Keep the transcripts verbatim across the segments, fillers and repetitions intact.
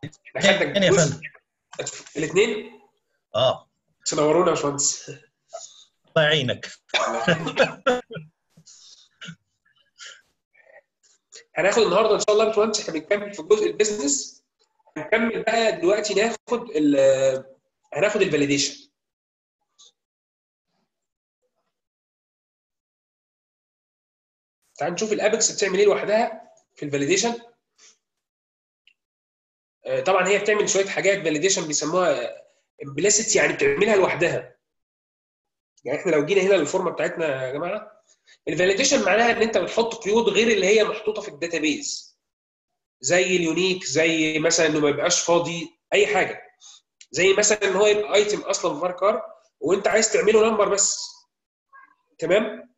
احنا خدنا اثنين يا جزء فندم. الاثنين. اه. تنورونا يا باشمهندس. الله يعينك. هناخد النهارده ان شاء الله يا باشمهندس، احنا بنكمل في جزء البيزنس. هنكمل بقى دلوقتي ناخد ال هناخد الفاليديشن. تعال نشوف الابكس بتعمل ايه لوحدها في الفاليديشن. طبعا هي بتعمل شويه حاجات فاليديشن بيسموها امبليسيت، يعني بتعملها لوحدها. يعني احنا لو جينا هنا للفورمه بتاعتنا يا جماعه، الفاليديشن معناها ان انت بتحط قيود غير اللي هي محطوطه في الداتابيز، زي اليونيك، زي مثلا انه ما يبقاش فاضي اي حاجه، زي مثلا ان هو يبقى ايتم اصلا فاركار وانت عايز تعمله نمبر بس. تمام.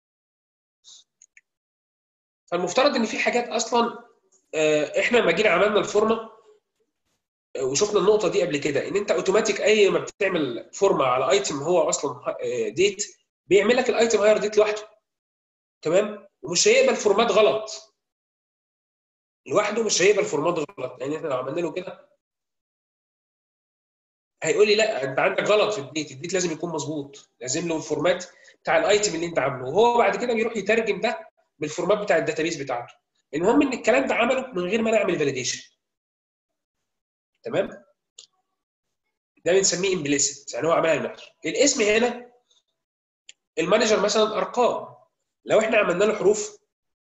فالمفترض ان في حاجات اصلا احنا لما جينا عملنا الفورمه وشفنا النقطه دي قبل كده، ان انت اوتوماتيك اي ما بتعمل فورمه على ايتم هو اصلا ديت بيعمل لك الايتم هاير ديت لوحده. تمام. ومش هيقبل فورمات غلط لوحده، مش هيقبل فورمات غلط. يعني احنا لو عملنا له كده هيقول لي لا انت عندك غلط في الديت، الديت لازم يكون مظبوط، لازم له الفورمات بتاع الايتم اللي انت عامله، وهو بعد كده بيروح يترجم ده بالفورمات بتاع الداتابيس بتاعته. المهم ان الكلام ده عمله من غير ما نعمل فاليديشن. تمام. ده بنسميه امبليسيت، يعني هو عملها لنفسه. الاسم هنا المانجر مثلا ارقام، لو احنا عملنا له حروف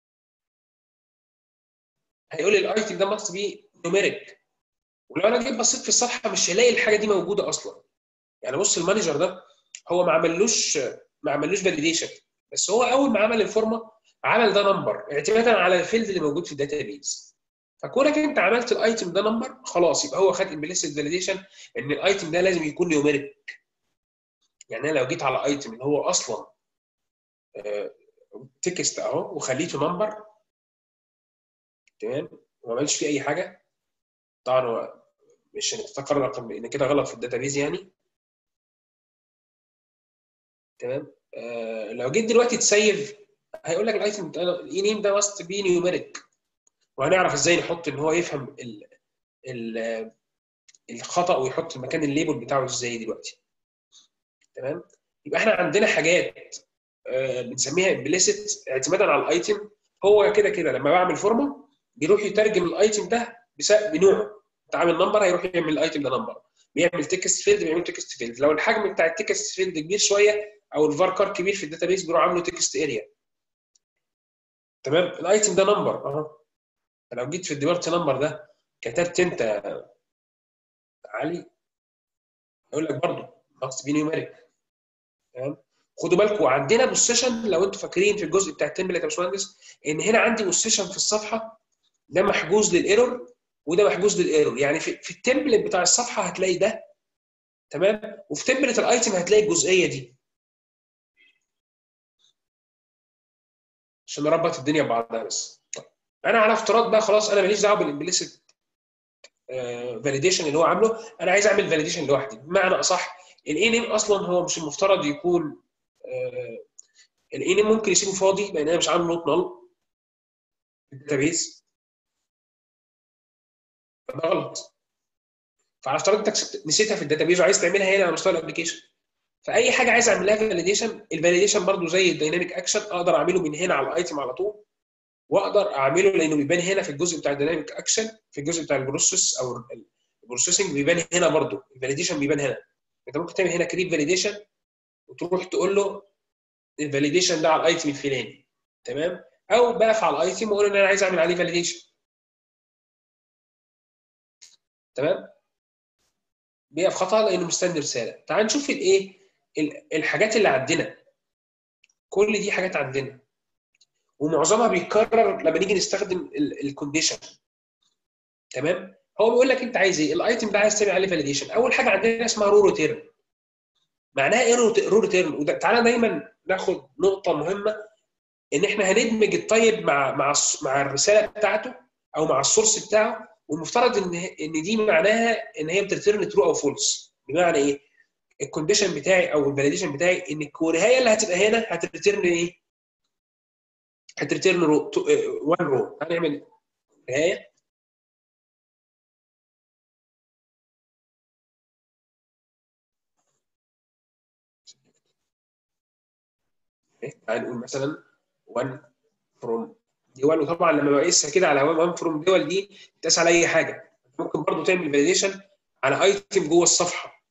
هيقول لي الايتم ده ماست بي نيوميريك، ولو انا جيت بصيت في الصفحه مش هلاقي الحاجه دي موجوده اصلا. يعني بص المانجر ده هو ما عملوش ما عملوش فاليديشن، بس هو اول ما عمل الفورمه عمل ده نمبر اعتمادا على الفيلد اللي موجود في الداتابيز. فكونك انت عملت الايتم ده نمبر خلاص يبقى هو خد امبليسيت فاليديشن ان الايتم ده لازم يكون نيوميريك. يعني انا لو جيت على ايتم اللي هو اصلا تكست اهو وخليته نمبر، تمام، وما عملش فيه اي حاجه، طبعا هو مش هنفتكر رقم ان كده غلط في الداتابيز يعني. تمام. آه لو جيت دلوقتي تسيف هيقول لك الايتم الاي نيم ده ماست بي نيوميريك، وهنعرف ازاي نحط ان هو يفهم ال ال الخطا ويحط مكان الليبل بتاعه ازاي دلوقتي. تمام. يبقى احنا عندنا حاجات آه بنسميها امبليسيت اعتمادا على الايتم. هو كده كده لما بعمل فورمه بيروح يترجم الايتم ده بنوعه. انت عامل نمبر هيروح يعمل الايتم ده نمبر، بيعمل تكست فيلد بيعمل تكست فيلد، لو الحجم بتاع التكست فيلد كبير شويه او الفاركار كبير في الداتابيس بيروح عامله تكست اريا. تمام. الايتم ده نمبر اهو، لو جيت في الديبارت نمبر ده كتبت انت علي يقول لك برضه ماست بي نيوميريك. تمام. خدوا بالكم عندنا بوزيشن، لو انتوا فاكرين في الجزء بتاع التمبلت يا باشمهندس ان هنا عندي بوزيشن في الصفحه ده محجوز للايرور وده محجوز للايرور. يعني في, في التمبلت بتاع الصفحه هتلاقي ده، تمام، وفي تمبلت الايتم هتلاقي الجزئيه دي عشان نربط الدنيا ببعضها. بس طيب. انا على افتراض بقى خلاص انا ماليش دعوه بالامبليسيت فاليديشن اللي هو عامله، انا عايز اعمل فاليديشن لوحدي. بمعنى اصح الاي نيم اصلا هو مش المفترض يكون الاي نيم ممكن يسيبه فاضي لان انا مش عامل نوت نل في الداتابيز، فده غلط. فعلى افتراض انت نسيتها في الداتابيز وعايز تعملها هنا على مستوى الابلكيشن، فاي حاجه عايز اعمل لها فاليديشن، الفاليديشن برضو زي الدايناميك اكشن اقدر اعمله من هنا على الايتم على طول، واقدر اعمله لانه بيبان هنا في الجزء بتاع الدايناميك اكشن، في الجزء بتاع البروسيس او البروسيسنج بيبان هنا برضو، الفاليديشن بيبان هنا. انت ممكن تعمل هنا كريت فاليديشن وتروح تقول له الفاليديشن ده على الايتم الفلاني، تمام، او بقف على الايتم واقول ان انا عايز اعمل عليه فاليديشن. تمام. بيقف خطا لانه مستني رساله. تعال نشوف الايه الحاجات اللي عندنا. كل دي حاجات عندنا ومعظمها بيتكرر لما نيجي نستخدم الكونديشن. تمام. هو بيقول لك انت عايز ايه الايتم ده عايز تعمل عليه فاليديشن. اول حاجه عندنا اسمها رو ريتيرن. معناها ايه رو ريتيرن؟ تعالى دايما ناخد نقطه مهمه، ان احنا هندمج الطيب مع مع مع الرساله بتاعته او مع السورس بتاعه، والمفترض ان ان دي معناها ان هي بترترن ترو او فولس. بمعنى ايه؟ الكونديشن بتاعي او الفاليديشن بتاعي ان الكورهايه اللي هتبقى هنا هترترن ايه؟ هترترن رو واحد رو. هنعمل كورهايه تعال نقول مثلا واحد فروم دول، وطبعا لما بقيسها كده على واحد فروم دول دي تقيس على اي حاجه. ممكن برضو تعمل فاليديشن على ايتم جوه الصفحه.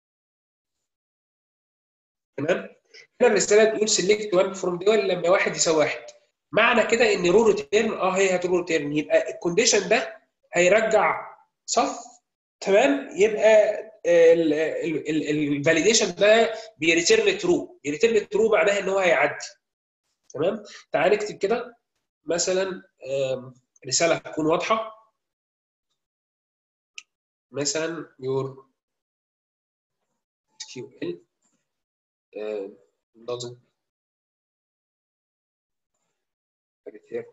تمام. هنا الرساله تقول سيلكت واحد فروم دول لما واحد يساوي واحد، معنى كده ان رو ريتيرن اه هي هترو ريتيرن، يبقى الكونديشن ده هيرجع صف. تمام. يبقى الفاليديشن ده بيريتيرن ترو، بيريتيرن ترو معناها ان هو هيعدي. تمام. تعال نكتب كده مثلا رساله تكون واضحه، مثلا your اس كيو ال uh, doesn't return.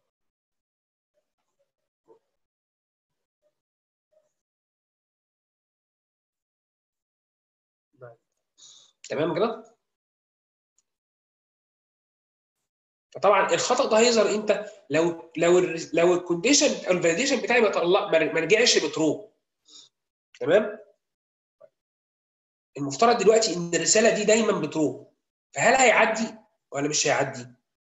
تمام كده. فطبعا الخطا ده هيظهر امتى؟ لو لو ال لو الكونديشن او الفاليديشن بتاعي ما طلع ما رجعش بترو. تمام. المفترض دلوقتي ان الرساله دي دايما بترو، فهل هيعدي ولا مش هيعدي؟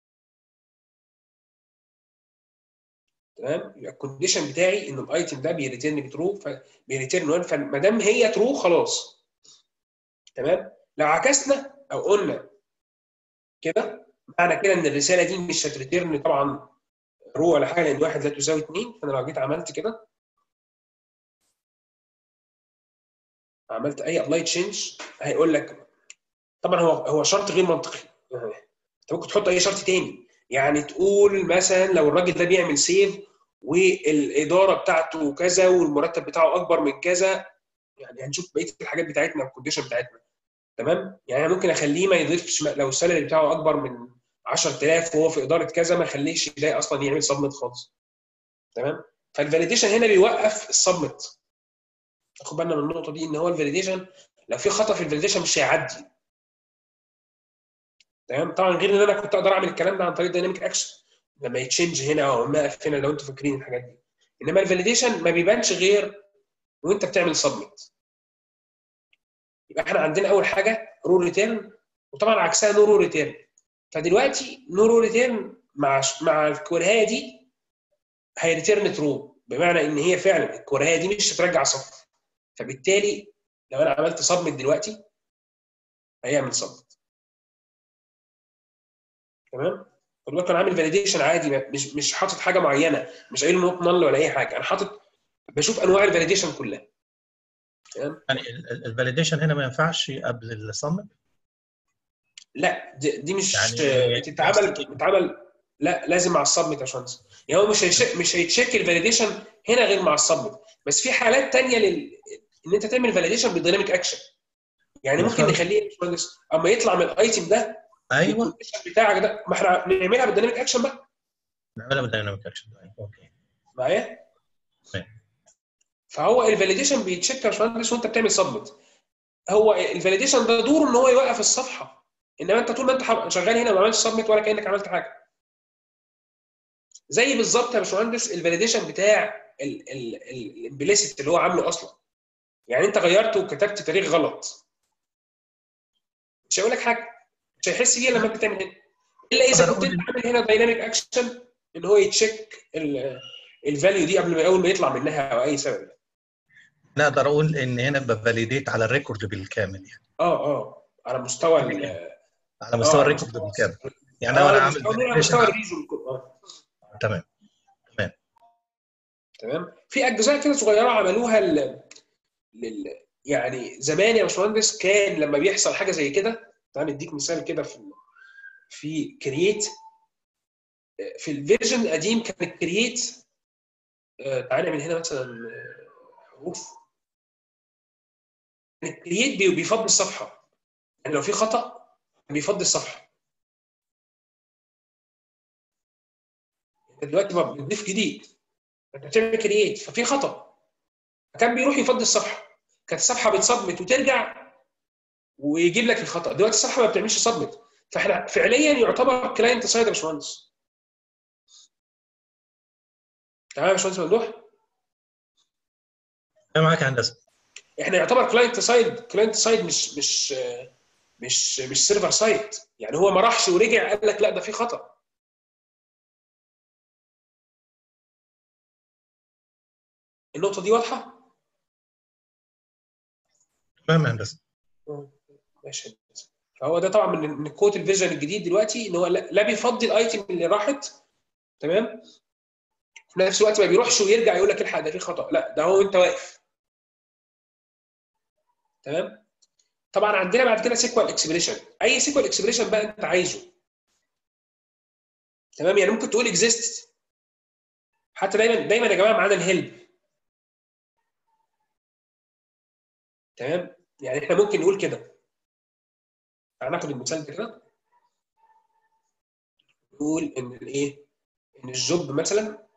تمام. يبقى الكونديشن بتاعي ان الايتم ده بيريتيرن بترو، فبيريتيرن واحد، فما دام هي ترو خلاص. تمام. لو عكسنا او قلنا كده، معنى كده ان الرساله دي مش هتريتيرن طبعا رو ولا حاجه، لان واحد لا تساوي اثنين. فانا لو جيت عملت كده، عملت اي ابلاي تشينج، هيقول لك طبعا هو هو شرط غير منطقي. انت ممكن تحط اي شرط تاني، يعني تقول مثلا لو الراجل ده بيعمل سيف والاداره بتاعته كذا والمرتب بتاعه اكبر من كذا، يعني هنشوف بقيه الحاجات بتاعتنا والكونديشن بتاعتنا. تمام. يعني انا ممكن اخليه ما يضيفش، لو السالري بتاعه اكبر من عشرة آلاف وهو في اداره كذا، ما اخليش ده اصلا يعمل سبمت خالص. تمام. فالفاليديشن هنا بيوقف السبمت. خد بالنا من النقطه دي، ان هو الفاليديشن لو في خطا في الفاليديشن مش هيعدي. تمام. طبعا غير ان انا كنت اقدر اعمل الكلام ده عن طريق دايناميك اكشن لما يتشنج هنا او ما اقف هنا، لو انتوا فاكرين الحاجات دي. انما الفاليديشن ما بيبانش غير وانت بتعمل سبمت. يبقى احنا عندنا اول حاجه رو ريتيرن، وطبعا عكسها نو رو ريتيرن. فدلوقتي نو رو ريتيرن مع مع الكورهايه دي هيريتيرن ترو، بمعنى ان هي فعلا الكورهايه دي مش هترجع صفر. فبالتالي لو انا عملت سبمت دلوقتي هيعمل سبمت. تمام. خد بالك انا عامل فاليديشن عادي، مش مش حاطط حاجه معينه، مش قايل نوت نل ولا اي حاجه، انا حاطط بشوف انواع الفاليديشن كلها. تمام. يعني الفاليديشن هنا ما ينفعش قبل الصمت؟ لا دي, دي مش يعني بتتعمل بتتعمل لا لازم مع السبمت يا باشمهندس. يعني هو مش هيشك مش هيتشيك الفاليديشن هنا غير مع السبمت. بس في حالات ثانيه لل... ان انت تعمل فاليديشن بالديناميك اكشن. يعني ممكن نخليه يا باشمهندس اما يطلع من الايتم ده ايوه الكونديشن بتاعك ده، ما احنا نعملها بالديناميك اكشن بقى. نعملها بالديناميك اكشن. اوكي معايا؟ فهو الفاليديشن بيتشيك يا باشمهندس وانت بتعمل سبمت. هو الفاليديشن ده دوره ان هو يوقف الصفحه، انما انت طول ما انت شغال هنا ما عملتش سبمت ولا كانك عملت حاجه. زي بالظبط يا باشمهندس الفاليديشن بتاع الامبليسيت اللي هو عامله اصلا. يعني انت غيرته وكتبت تاريخ غلط، مش هيقول لك حاجه، مش هيحس بيها لما انت تعمل هنا، الا اذا كنت انت عامل هنا دايناميك اكشن ان هو يتشيك الفاليو دي قبل ما اول ما يطلع منها او اي سبب. نقدر اقول ان هنا بفاليديت على الريكورد بالكامل يعني. اه اه على مستوى على مستوى اه على الريكورد مستوى بالكامل. يعني اه لو انا على عامل مستوى على فاليديشن مستوى الريجن. اه تمام تمام تمام. في اجزاء كده صغيره عملوها ل... لل... يعني زمان يا باشمهندس كان لما بيحصل حاجه زي كده، تعال نديك مثال كده في في كرييت. في الفيرجن القديم كان الكرييت، تعال نعمل هنا مثلا حروف. الكرييت بيفضي الصفحه، يعني لو في خطا بيفضي الصفحه. انت دلوقتي بتضيف جديد، انت بتعمل كرييت ففي خطا، فكان بيروح يفضي الصفحه، كانت الصفحه بتصمت وترجع ويجيب لك الخطا. دلوقتي الصفحه ما بتعملش صمت، فاحنا فعليا يعتبر كلاينت سايد يا باشمهندس. تمام يا باشمهندس ممدوح؟ انا معاك يا هندسه. احنا يعتبر كلاينت سايد، كلاينت سايد مش مش مش مش سيرفر سايد. يعني هو ما راحش ورجع قال لك لا ده في خطا. النقطه دي واضحه؟ تمام بس ماشي. فهو ده طبعا من من قوه الفيجن الجديد دلوقتي، ان هو لا لا بيفضي الايتم اللي راحت، تمام، في نفس الوقت ما بيروحش ويرجع يقول لك الحق ده في خطا، لا ده هو انت واقف. تمام. طبعا عندنا بعد كده سيكوال اكسبريشن. اي سيكوال اكسبريشن بقى انت عايزه، تمام. يعني ممكن تقول اكزيست، حتى دايما دايما يا جماعه معانا الهيلب، تمام. يعني احنا ممكن نقول كده، هناخد المثال ده كده، نقول ان الايه، ان الجوب مثلا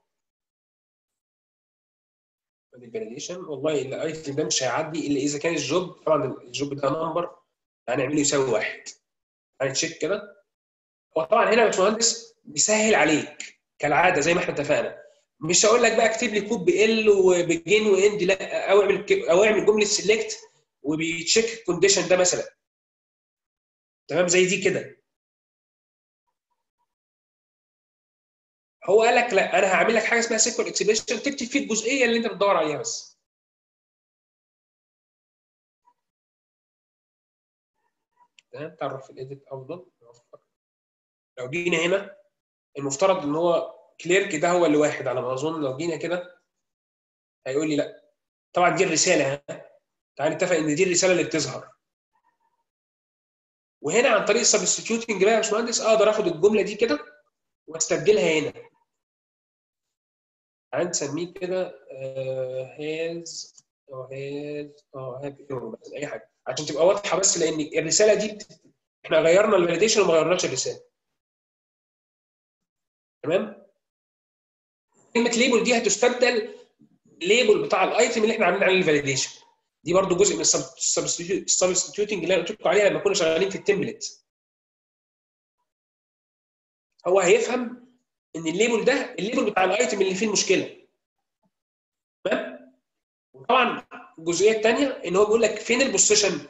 الفاليديشن، والله الايتم ده مش هيعدي الا اذا كان الجوب، طبعا الجوب ده نمبر هنعمله يساوي واحد. هنتشيك كده. هو طبعا هنا يا باشمهندس بيسهل عليك كالعاده زي ما احنا اتفقنا. مش هقول لك بقى اكتب لي كود بال وبجين واند، لا، او اعمل او اعمل جمله سيلكت وبيتشيك الكونديشن ده مثلا، تمام، زي دي كده. هو قال لك لا، انا هعمل لك حاجه اسمها سيكوال اكسبريشن تكتب فيه الجزئيه اللي انت بتدور عليها بس. تمام. تعرف في الايديت افضل. لو جينا هنا المفترض ان هو كليرك ده هو اللي واحد على ما اظن. لو جينا كده هيقول لي لا، طبعا دي الرساله، ها، تعال نتفق ان دي الرساله اللي بتظهر. وهنا عن طريق السبستيوتنج بقى يا باشمهندس اقدر اخد الجمله دي كده واستبدلها هنا. تعال نسميه كده هاز او هاز او هاب اي حاجه عشان تبقى واضحه، بس لان الرساله دي بت... احنا غيرنا الفاليديشن وما غيرناش الرساله. تمام. كلمه ليبل دي هتستبدل الليبل بتاع الايتم اللي احنا عاملين عليه الفاليديشن. دي برضو جزء من السبستيوتنج اللي انا قلت لكم عليها لما كنا شغالين في التمبلت. هو هيفهم ان الليبل ده الليبل بتاع الايتم اللي فيه المشكله. تمام. وطبعا الجزئيه الثانيه ان هو بيقول لك فين البوزيشن،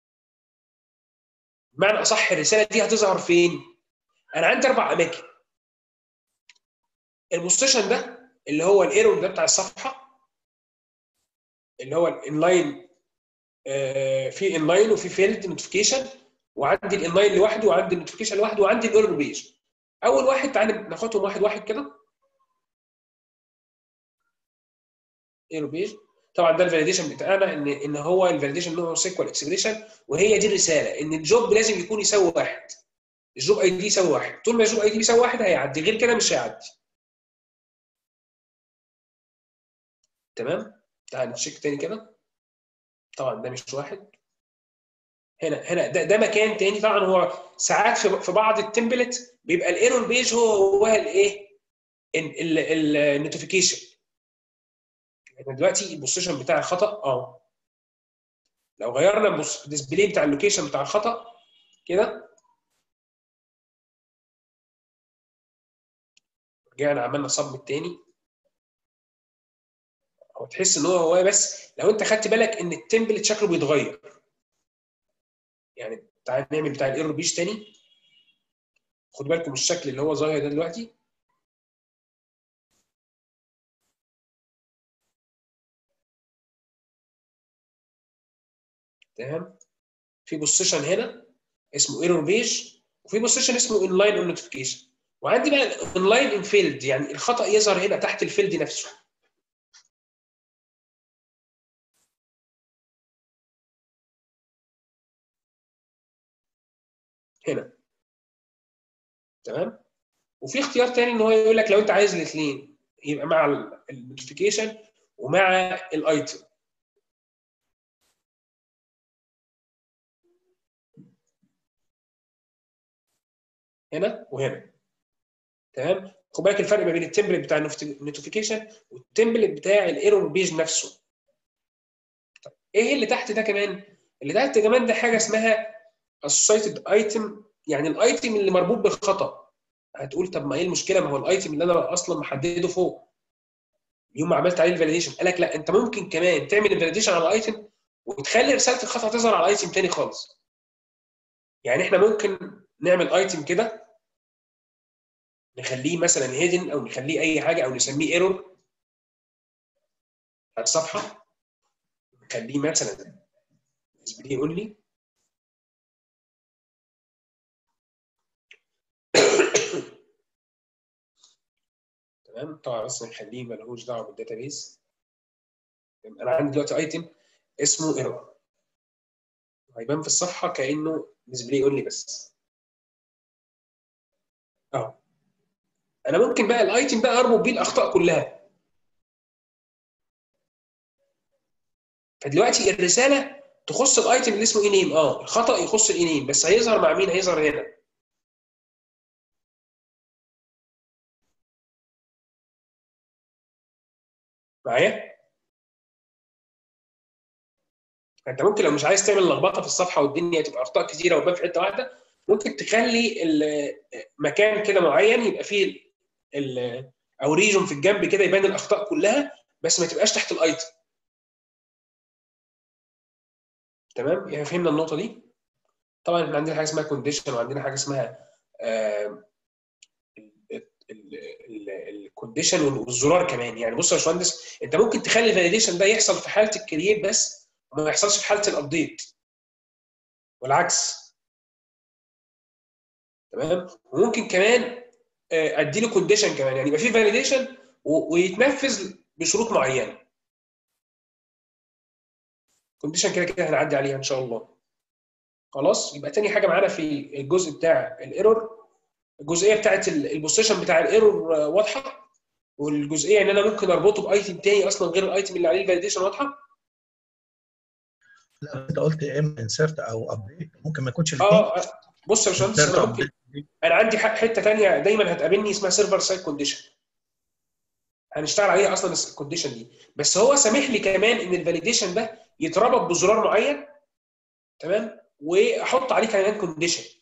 بمعنى اصح الرساله دي هتظهر فين. انا عندي اربع اماكن. البوزيشن ده اللي هو الايرور ده بتاع الصفحه، اللي هو الانلاين، آه في انلاين وفي فيلد نوتيفيكيشن، وعندي الانلاين لوحده وعندي النوتيفيكيشن لوحده وعندي الايرور بيج. اول واحد تعالى ناخدهم واحد واحد كده. ايرور بيج، طبعا ده الفاليديشن بتاعنا، ان ان هو الفاليديشن نوع سيكوال اكسبريشن، وهي دي الرساله ان الجوب لازم يكون يساوي واحد. الجوب اي دي يساوي واحد، طول ما الجوب اي دي بيساوي واحد هيعدي، غير كده مش هيعدي. تمام. تعال نتشيك تاني كده. طبعا ده مش واحد. هنا هنا ده, ده مكان تاني. طبعا هو ساعات في, في بعض التمبلت بيبقى الايرور بيج هو هو الايه، النوتيفيكيشن. يعني دلوقتي البوزيشن بتاع الخطا، اه لو غيرنا الديسبلاي بتاع اللوكيشن بتاع الخطا كده، رجعنا عملنا صب تاني، او تحس ان هو هو بس لو انت خدت بالك ان التمبلت شكله بيتغير. يعني تعال نعمل بتاع الايرور بيج تاني. خد بالكم الشكل اللي هو ظاهر ده دلوقتي. تمام. في بوزيشن هنا اسمه ايرور بيج، وفي بوزيشن اسمه انلاين اون نوتيفيكيشن، وعندي بقى انلاين ان فيلد، يعني الخطا يظهر هنا تحت الفيلد نفسه. هنا. تمام. وفي اختيار تاني ان هو يقول لك لو انت عايز الاثنين يبقى مع النوتيفيكيشن ومع الايتم. هنا وهنا. تمام. خد بالك الفرق ما بين التمبلت بتاع النوتيفيكيشن والتمبلت بتاع الايرور بيج نفسه. طيب ايه اللي تحت ده كمان؟ اللي تحت كمان ده حاجه اسمها associated item، يعني الايتم اللي مربوط بالخطا. هتقول طب ما ايه المشكله، ما هو الايتم اللي انا اصلا محدده فوق يوم ما عملت عليه الفاليديشن. قال لك لا، انت ممكن كمان تعمل الفاليديشن على الايتم وتخلي رساله الخطا تظهر على ايتم تاني خالص. يعني احنا ممكن نعمل ايتم كده نخليه مثلا هيدن او نخليه اي حاجه او نسميه ايرور على الصفحه، نخليه مثلا ديسبلاي اونلي تمام. طبعا بس نخليه ملهوش دعوه بالداتابيز. انا عندي دلوقتي ايتم اسمه ايرور، هيبان في الصفحه كانه ديسبلاي اونلي بس اهو. انا ممكن بقى الايتم ده اربط بيه الاخطاء كلها. فدلوقتي الرساله تخص الايتم اللي اسمه اي نيم، اه الخطا يخص الاي نيم بس هيظهر مع مين؟ هيظهر هنا معايا. فانت ممكن لو مش عايز تعمل لخبطه في الصفحه والدنيا تبقى اخطاء كتيره وتبان في حته واحده، ممكن تخلي مكان كده معين يبقى فيه ال او ريجون في الجنب كده يبان الاخطاء كلها بس ما تبقاش تحت الايتم. تمام، يعني فهمنا النقطه دي. طبعا احنا عندنا حاجه اسمها كونديشن وعندنا حاجه اسمها الكونديشن والزرار كمان. يعني بص يا باشمهندس، انت ممكن تخلي الفاليديشن ده يحصل في حاله الكرييت بس وما يحصلش في حاله الابديت والعكس. تمام، وممكن كمان ادي له كونديشن كمان، يعني يبقى في فاليديشن ويتنفذ بشروط معينه. كونديشن كده كده هنعدي عليها ان شاء الله. خلاص، يبقى تاني حاجه معانا في الجزء بتاع الايرور، الجزئيه بتاعت البوزيشن بتاع الايرور واضحه، والجزئيه ان انا ممكن اربطه بايتم تاني اصلا غير الايتم اللي عليه الفاليديشن واضحه. لا انت قلت يا اما انسرت او ابديت، ممكن ما يكونش الاثنين. اه بص يا باشمهندس، انا ممكن انا عندي حته ثانيه دايما هتقابلني اسمها سيرفر سايد كونديشن، هنشتغل عليها اصلا الكونديشن دي، بس هو سامح لي كمان ان الفاليديشن ده يتربط بزرار معين. تمام، واحط عليه كمان كونديشن.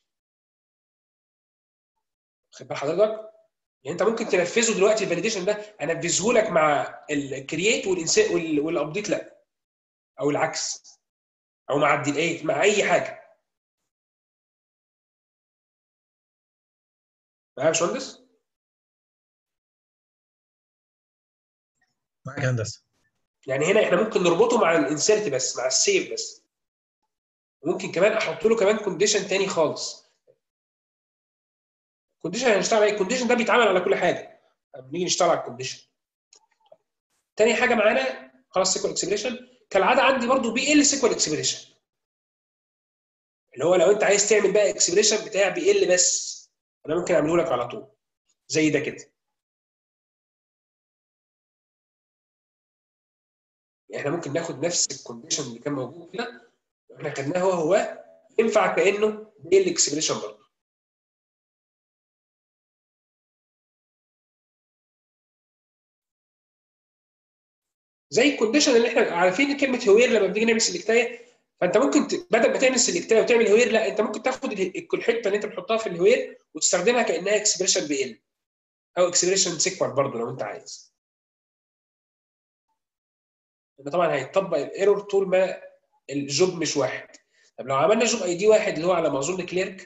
خد بال حضرتك، يعني انت ممكن تنفذه دلوقتي الفاليديشن ده انفذه لك مع الكرييت والابديت لا، او العكس، او مع الديليت مع اي حاجه. معايا يا باشمهندس؟ معاك هندسه. يعني هنا احنا ممكن نربطه مع الانسيرت بس، مع السيف بس. ممكن كمان احط له كمان كونديشن تاني خالص. كونديشن هنشتغل عليه، الكونديشن ده بيتعمل على كل حاجه، بنيجي نشتغل على الكونديشن. تاني حاجه معانا خلاص سيكوال اكسبريشن. كالعاده عندي برضو بي ال سيكوال اكسبريشن، اللي هو لو انت عايز تعمل بقى اكسبريشن بتاع بي ال بس، انا ممكن اعمله لك على طول زي ده كده. يعني احنا ممكن ناخد نفس الكونديشن اللي كان موجود كده احنا خدناه هو هو، ينفع كانه بي ال اكسبريشن برضه. زي الكونديشن اللي احنا عارفين كلمه هوير لما بنيجي نعمل سيلكتايه، فانت ممكن ت... بدل ما تعمل سيلكتايه وتعمل هوير، لا انت ممكن تاخد الحته اللي انت بتحطها في الهوير وتستخدمها كانها اكسبريشن بي ال او اكسبريشن سيكوال برضه لو انت عايز. لان طبعا هيطبق الايرور طول ما الجوب مش واحد. طب لو عملنا جوب اي دي واحد اللي هو على ما اظن كليرك،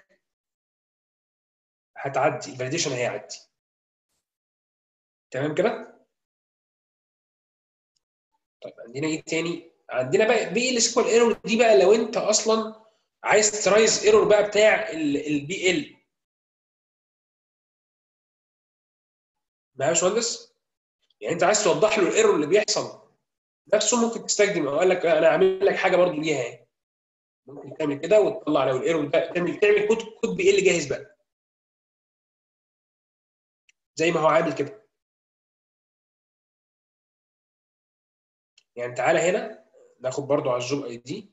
هتعدي الفاليديشن هيعدي. تمام كده؟ طيب عندنا ايه تاني؟ عندنا بقى بي ال سيكوال ايرور دي بقى لو انت اصلا عايز ترايز ايرور بقى بتاع البي ال. معايا يا باشمهندس؟ يعني انت عايز توضح له الايرور اللي بيحصل نفسه، ممكن تستخدم او قال لك انا اعمل لك حاجه برضه ليها يعني. ممكن تعمل كده وتطلع لو الايرور ده تعمل تعمل كود كود بي ال جاهز بقى زي ما هو عامل كده. يعني تعالى هنا ناخد برضه على الجوب اي دي،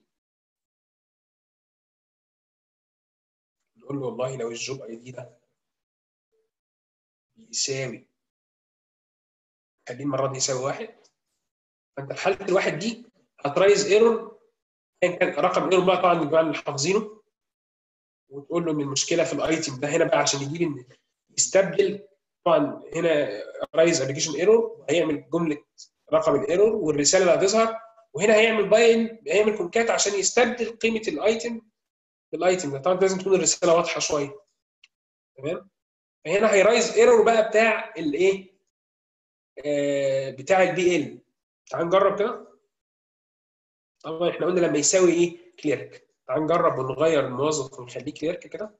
نقول له والله لو الجوب اي دي ده يساوي، خليه المره دي يساوي واحد، فانت في حاله الواحد دي هترايز ايرور كان كان رقم ايرور بقى طبعا الجماعه اللي حافظينه، وتقول له ان المشكله في الايتم ده هنا بقى عشان يجيب ان يستبدل. طبعا هنا رايز ابلكيشن ايرور هيعمل جمله رقم الايرور والرساله اللي هتظهر، وهنا هيعمل باين هيعمل كونكات عشان يستبدل قيمه الايتم بالايتم ده. طبعا لازم تكون الرساله واضحه شويه. تمام. فهنا هيرايز ايرور بقى بتاع الايه؟ آه بتاع البي ال. تعال نجرب كده. طبعا احنا قلنا لما يساوي ايه؟ كليرك. تعال نجرب ونغير الموظف ونخليه كليرك كده.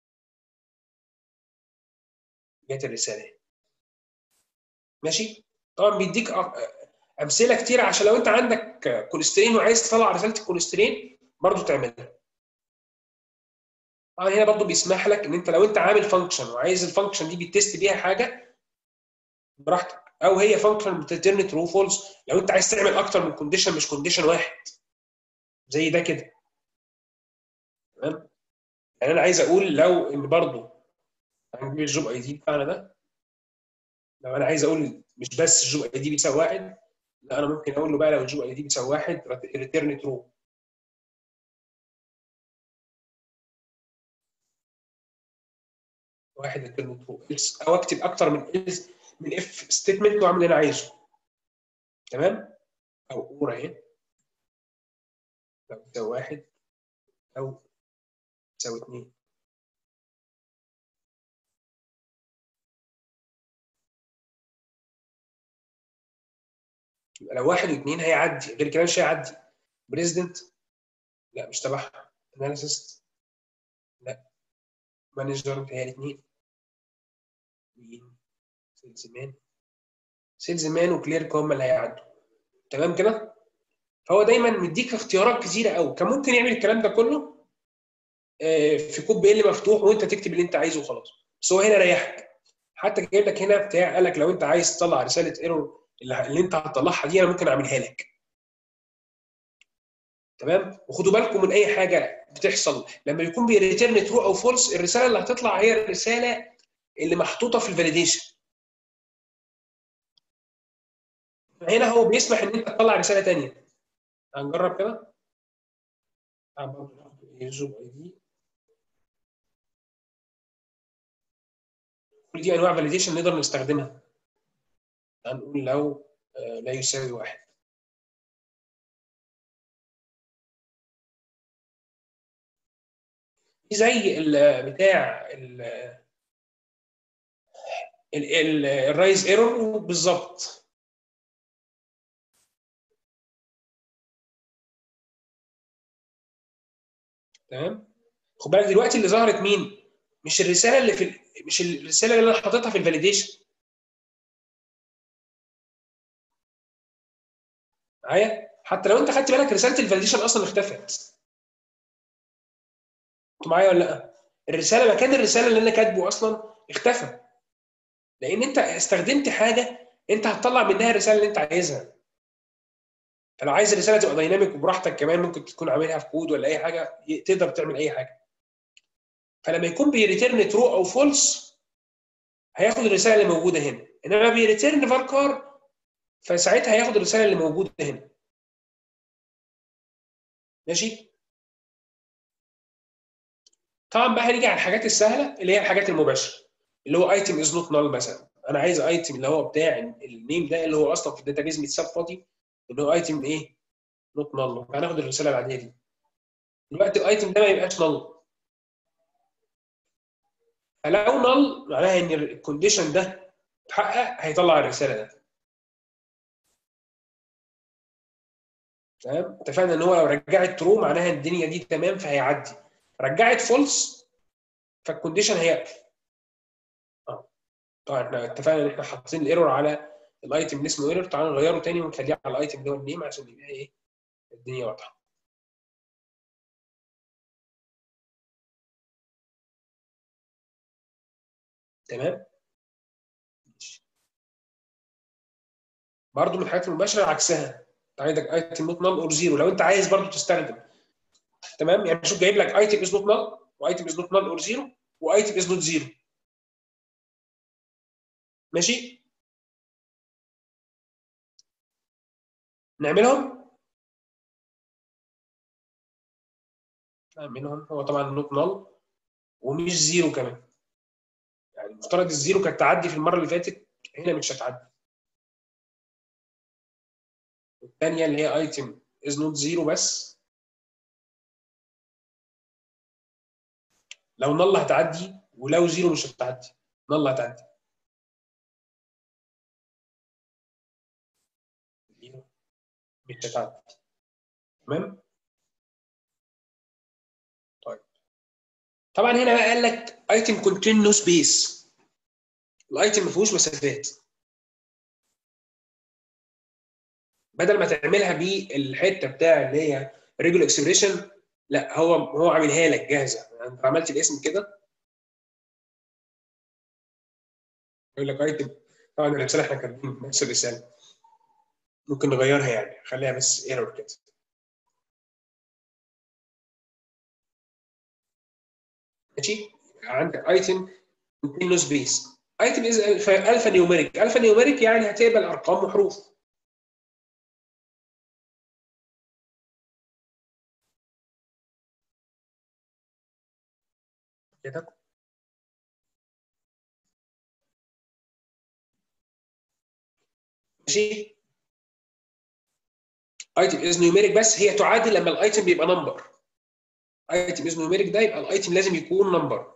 جت الرساله. ماشي. طبعا بيديك امثله كتير عشان لو انت عندك كوليسترين وعايز تطلع رساله الكوليسترين برضه تعملها. طبعا هنا برضه بيسمح لك ان انت لو انت عامل فانكشن وعايز الفانكشن دي بتست بيها حاجه براحتك، او هي فانكشن بترن ترو فولس لو انت عايز تعمل اكتر من كونديشن مش كونديشن واحد زي ده كده. تمام. يعني انا عايز اقول لو ان برضه هنجيب الجوب اي دي بتاعنا ده. لو انا عايز اقول مش بس الجوب اي دي بيساوي واحد، لا انا ممكن اقول له بقى لو الجوب اي دي بيساوي واحد ريتيرن ترو. واحد ريتيرن ترو، او اكتب اكتر من من اف ستيتمنت واعمل اللي انا عايزه. تمام. او اور اهي لو تساوي واحد او تساوي اثنين. يبقى لو واحد واثنين هيعدي، غير كده مش هيعدي. بريزدنت لا مش تبعها. اناليسيست لا. مانجر هي الاثنين. مين؟ سيلز مان. سيلز مان وكليرك هم اللي هيعدوا. تمام كده. فهو دايما مديك اختيارات كتيره قوي. كان ممكن يعمل الكلام ده كله في كود بي ال مفتوح وانت تكتب اللي انت عايزه وخلاص، بس هو هنا ريحك. حتى جايب لك هنا بتاع قال لك لو انت عايز تطلع رساله ايرور اللي, اللي انت هتطلعها دي انا ممكن اعملها لك. تمام. وخدوا بالكم من اي حاجه بتحصل لما يكون بيريتيرن ترو او فولس، الرساله اللي هتطلع هي الرساله اللي محطوطه في الفاليديشن. هنا هو بيسمح ان انت تطلع رساله ثانيه. هنجرب كده. يوزر اي دي. كل دي انواع فاليديشن نقدر نستخدمها. هنقول لو لا يساوي واحد. زي بتاع الرايز ايرور بالظبط. تمام. خد بالك دلوقتي اللي ظهرت مين؟ مش الرساله اللي في ال... مش الرساله اللي انا حاططها في الفاليديشن. معايا؟ حتى لو انت خدت بالك رساله الفاليديشن اصلا اختفت. انت معايا ولا لا؟ الرساله مكان الرساله اللي انا كاتبه اصلا اختفى. لان انت استخدمت حاجه انت هتطلع منها الرساله اللي انت عايزها. فلو عايز الرساله تبقى دايناميك وبراحتك كمان ممكن تكون عاملها في كود ولا اي حاجه تقدر تعمل اي حاجه. فلما يكون بيريتيرن ترو او فولس هياخد الرساله اللي موجوده هنا، انما بيريتيرن فاركار فساعتها هياخد الرساله اللي موجوده هنا. ماشي. طبعا بقى هنيجي على الحاجات السهله اللي هي الحاجات المباشره، اللي هو ايتم از نوت نال مثلا. انا عايز ايتم اللي هو بتاع النيم ده اللي هو اصلا في الداتابيز متساب فاضي، اللي هو ايتم ايه؟ نوت نال. هناخد الرساله العاديه دي. دلوقتي الايتم ده ما يبقاش نال. فلو نال معناها ان الكونديشن ده اتحقق هيطلع الرساله ده. تمام. اتفقنا ان هو لو رجعت ترو معناها الدنيا دي تمام فهيعدي. رجعت فولس فالكونديشن هيقفل. اه. طبعا احنا اتفقنا ان احنا حاطين الايرور على الايتم اللي اسمه ايرور. تعالوا نغيره تاني ونخليه على الايتم اللي هو النيم عشان يبقى ايه الدنيا واضحه. تمام. برضه من الحاجات المباشره عكسها. عندك ايتم نوت نال اور زيرو لو انت عايز برضه تستخدم. تمام. يعني شوف جايب لك ايتم از نوت نال وايتم از نوت نال اور زيرو وايتم از نوت زيرو. ماشي. نعملهم. نعملهم. هو طبعا نوت نال ومش زيرو كمان. يعني المفترض الزيرو كانت تعدي في المره اللي فاتت، هنا مش هتعدي. الثانيه اللي هي ايتم از نوت زيرو بس لو نل هتعدي ولو زيرو مش هتعدي. نل هتعدي. مش هتعدي. تمام؟ طيب. طبعا هنا بقى قال لك ايتم كونتين نو سبيس. الايتم ما فيهوش مسافات. بدل ما تعملها بالحته بتاع اللي هي ريجولار اكسبريشن، لا هو هو عاملها لك جاهزه. يعني انت عملت الاسم كده يقول لك ايتم. طبعا الرساله احنا كاتبين نفس الرساله، ممكن نغيرها يعني خليها بس ايرور كده. ماشي. عندك ايتم كونتين نو سبيس. ايتم از الفا نيوميريك. الفا نيوميريك يعني هتقبل ارقام وحروف. كده ماشي. ايتم از نيوميريك بس هي تعادل لما الايتم بيبقى نمبر. ايتم از نيوميريك ده يبقى الايتم لازم يكون نمبر.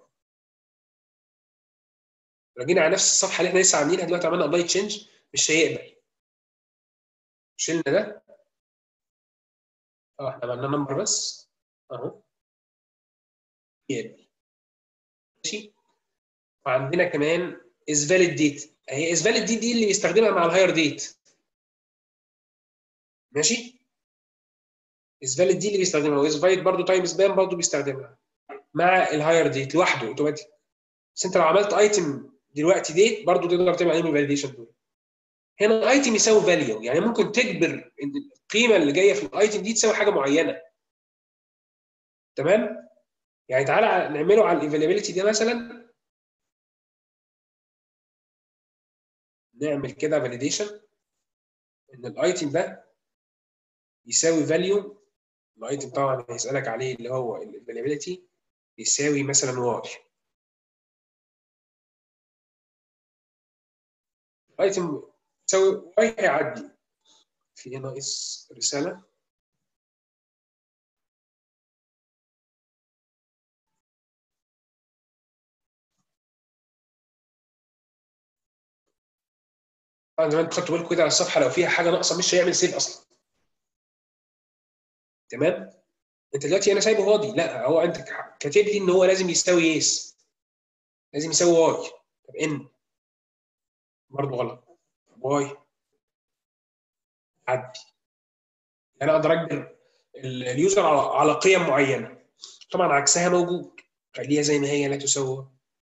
لو جينا على نفس الصفحه اللي احنا لسه عاملينها دلوقتي عملنا ابلاي تشينج مش هيقبل. شلنا ده. اه احنا عملنا نمبر بس اهو يقبل. ماشي. وعندنا كمان از فاليد ديت. هي از فاليد ديت دي اللي بيستخدمها مع الهاير ديت. ماشي. از فاليد دي اللي بيستخدمها، واز فاليد برضه تايم سبان برضه بيستخدمها مع الهاير ديت لوحده اوتوماتيك. بس انت لو عملت ايتم دلوقتي ديت برضه تقدر تعمل عليهم الفاليديشن دول. هنا الايتم يساوي فاليو، يعني ممكن تجبر ان القيمه اللي جايه في الايتم دي تساوي حاجه معينه. تمام. يعني تعالى نعمله على الافيلابيلتي ده مثلا. نعمل كده فاليديشن ان الايتم ده يساوي فاليو. الايتم طبعا هيسالك عليه اللي هو الافيلابيلتي يساوي مثلا واي. الايتم يساوي واي هيعدي. في ناقص رساله. طبعا زي ما انتوا خدتوا بالكم كده على الصفحه لو فيها حاجه ناقصه مش هيعمل سيف اصلا. تمام. انت دلوقتي انا سايبه فاضي، لا هو انت كاتب لي ان هو لازم يساوي يس، لازم يساوي واي. طب ان برضه غلط. واي عدي. انا اقدر اجبر اليوزر على على قيم معينه. طبعا عكسها موجود. خليها زي ما هي لا تساوي.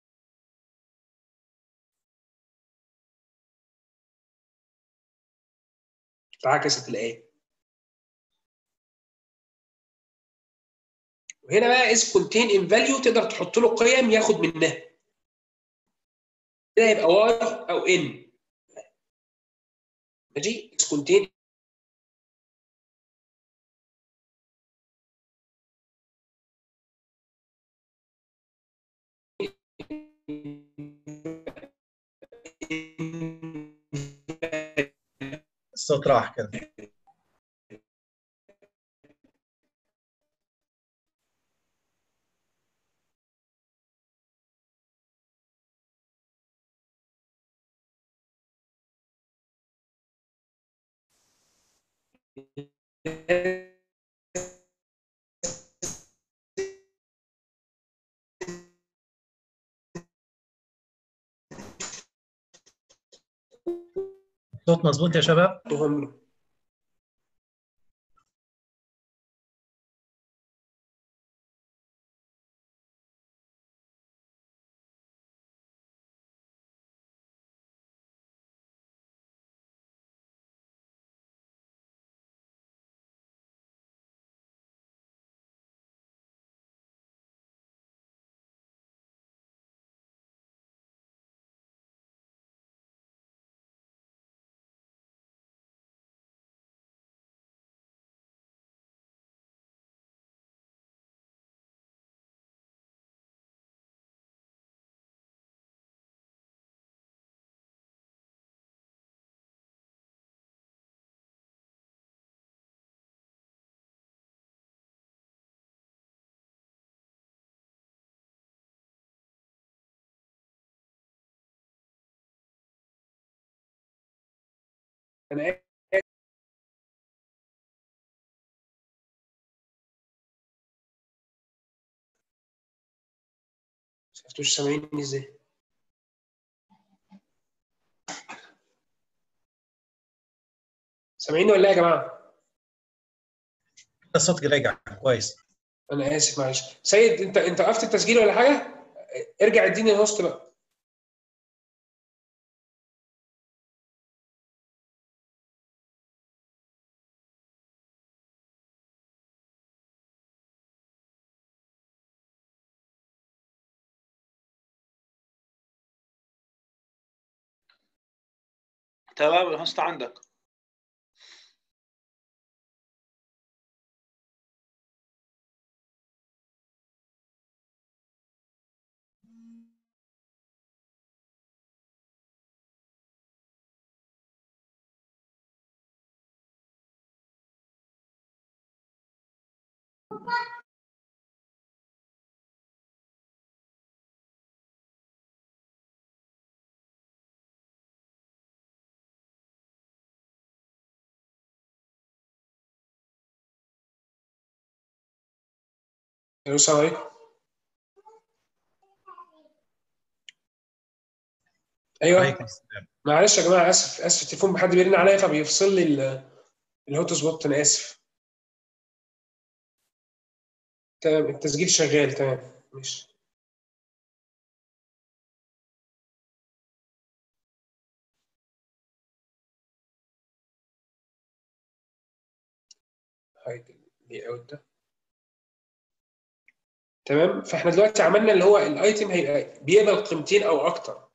فعكست الايه. وهنا بقى از كونتين ان فاليو تقدر تحط له قيم ياخد منها. ده يبقى واي او ان. ماشي. از كونتين الصوت راح كده. الصوت مظبوط يا شباب؟ انا شفتوش سامعيني ازاي؟ سامعيني ولا ايه يا جماعه؟ الصوت راجع كويس. انا اسف معلش. سيد انت انت وقفت التسجيل ولا حاجه؟ ارجع اديني الهوست بقى. تمام الهوست عندك. السلام عليكم. ايوه عليكم السلام. معلش يا جماعه، اسف اسف التليفون حد بيرن عليا فبيفصل لي ال- الهوت سبوت. انا اسف. تمام التسجيل شغال. تمام ماشي. هايد لي اوت ده. تمام فاحنا دلوقتي عملنا اللي هو الايتم هيبقى بيقبل قيمتين او اكتر.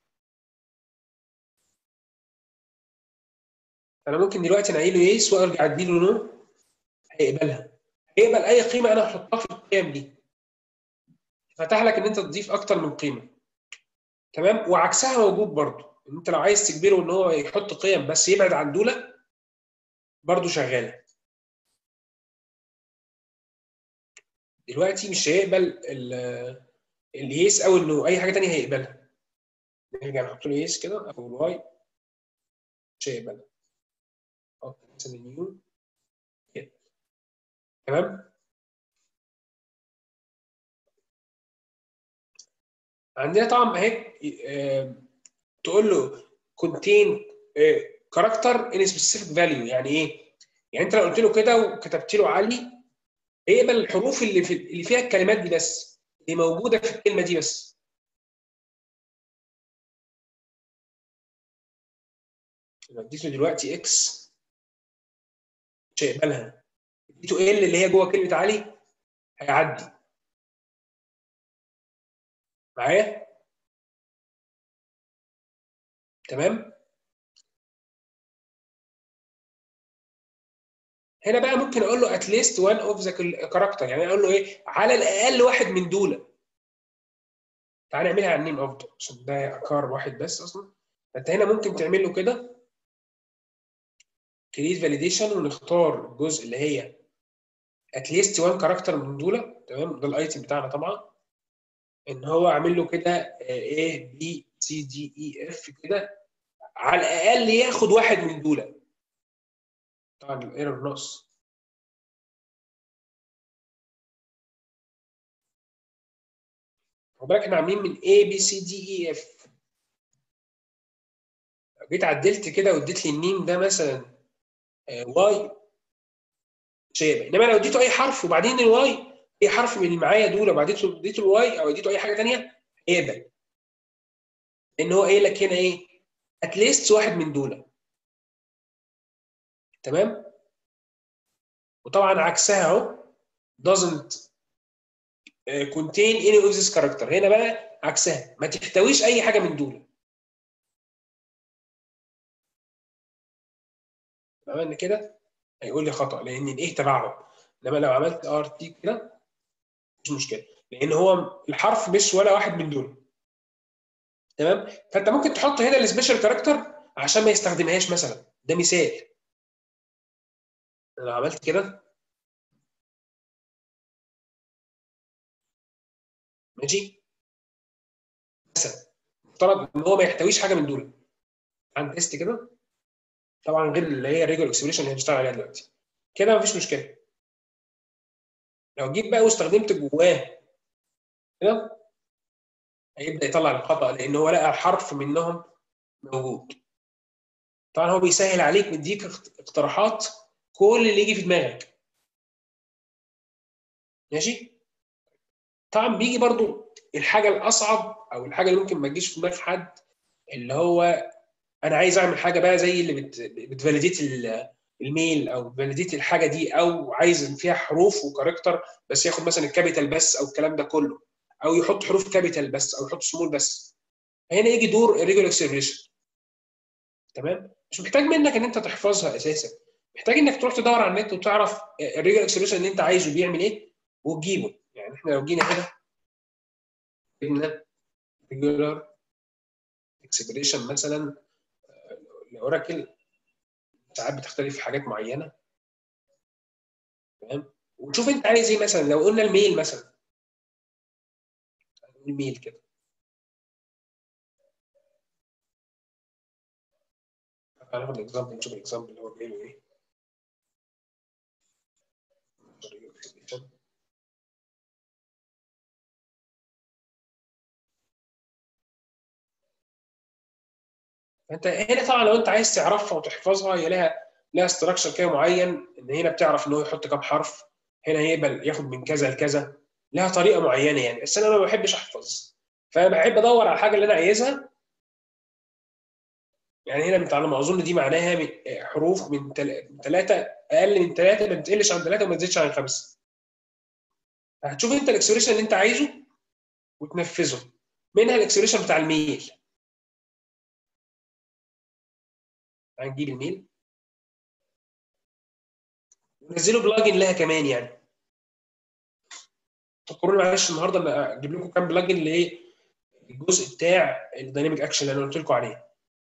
انا ممكن دلوقتي انقي له يس وارجع ادي له نو، هيقبلها. هيقبل اي قيمه انا هحطها في القيم دي. فتح لك ان انت تضيف اكتر من قيمه. تمام وعكسها موجود برضو، ان انت لو عايز تجبره ان هو يحط قيم بس يبعد عن دولة برضو شغاله. دلوقتي مش هيقبل اليس او النو، اي حاجه ثانيه هيقبلها. نرجع نحط له يس كده او الواي مش هيقبلها. احط مثلا نيو كده. تمام. عندنا طبعا اهي آه، تقول له كونتين كاركتر ان سبيسيفيك فاليو. يعني ايه؟ يعني انت لو قلت له كده وكتبت له علي، هيقبل الحروف اللي في اللي فيها الكلمات دي بس، اللي موجوده في الكلمه دي بس. لو اديته دلوقتي اكس مش هيقبلها. اديته ال اللي هي جوه كلمه علي هيعدي معايا. تمام. هنا بقى ممكن اقول له اتليست وان اوف ذا كاركتر، يعني اقول له ايه على الاقل واحد من دول. تعال نعملها على النيم افضل عشان ده كار واحد بس اصلا. فانت هنا ممكن تعمل له كده كريت فاليديشن ونختار الجزء اللي هي اتليست وان كاركتر من دول. تمام ده الايتم بتاعنا طبعا. ان هو اعمل له كده A B C D E F كده على الاقل ياخد واحد من دول. طبعا الايرور ناقص. خد بالك احنا عاملين من A B C D E F. لو جيت عدلت كده واديت لي النيم ده مثلا واي مش هيبقى. انما لو اديته اي حرف وبعدين الواي، اي حرف من اللي معايا دول وبعدين اديته الواي او اديته اي حاجه ثانيه هيقبل. لان هو قايل لك هنا ايه؟ اتليست واحد من دول. تمام. وطبعا عكسها اهو doesn't contain any of this character. هنا بقى عكسها ما تحتويش اي حاجه من دول. تمام كده هيقول لي خطا لان الايه تبعه. انما لو عملت ار تي كده مش مشكله، لان هو الحرف مش ولا واحد من دول. تمام. فانت ممكن تحط هنا السبيشال كاركتر عشان ما يستخدمهاش مثلا. ده مثال. انا لو عملت كده ماشي مثلا، افترض ان هو ما يحتويش حاجه من دول. عن تيست كده طبعا غير اللي هي الريجولار اكسبريشن اللي هنشتغل عليها دلوقتي. كده مفيش مشكله. لو جيت بقى واستخدمت جواه كده هيبدا يطلع الخطا لان هو لقى حرف منهم موجود. طبعا هو بيسهل عليك، مديك اقتراحات كل اللي يجي في دماغك. ماشي؟ طبعا بيجي برضو الحاجه الاصعب او الحاجه اللي ممكن ما تجيش في دماغ حد، اللي هو انا عايز اعمل حاجه بقى زي اللي بت... بتفاليديت الميل او بتفاليديت الحاجه دي، او عايز فيها حروف وكاركتر بس ياخد مثلا الكابيتال بس او الكلام ده كله، او يحط حروف كابيتال بس او يحط سمول بس. هنا يجي دور الريجولار اكسبريشن. تمام؟ مش محتاج منك ان انت تحفظها اساسا، محتاج انك تروح تدور على النت وتعرف الريجولار اكسبريشن اللي انت عايزه بيعمل ايه وتجيبه. يعني احنا لو جينا كده جبنا ريجولار اكسبريشن مثلا لاوراكل، ساعات بتختلف في حاجات معينه. تمام؟ وتشوف انت عايز ايه. مثلا لو قلنا الميل مثلا، الميل كده هناخد الاكزامبل، نشوف الاكزامبل اللي هو جاي له ايه. فانت هنا طبعا لو انت عايز تعرفها وتحفظها، هي لها لها استراكشر كده معين، ان هنا بتعرف ان هو يحط كام حرف، هنا يقبل ياخد من كذا لكذا، لها طريقه معينه يعني. بس انا ما بحبش احفظ، فانا بحب ادور على الحاجه اللي انا عايزها. يعني هنا بنتعلم، اظن دي معناها من حروف من ثلاثه، اقل من ثلاثه، ما بتقلش عن ثلاثه وما تزيدش عن خمسه. هتشوف انت الاكسبريشن اللي انت عايزه وتنفذه. منها الاكسبريشن بتاع الميل. هنجيب الميل ونزلوا بلجن لها كمان يعني. فكروني معلش النهارده انا اجيب لكم كام بلجن لايه الجزء بتاع الدايناميك اكشن اللي انا قلت لكم عليه.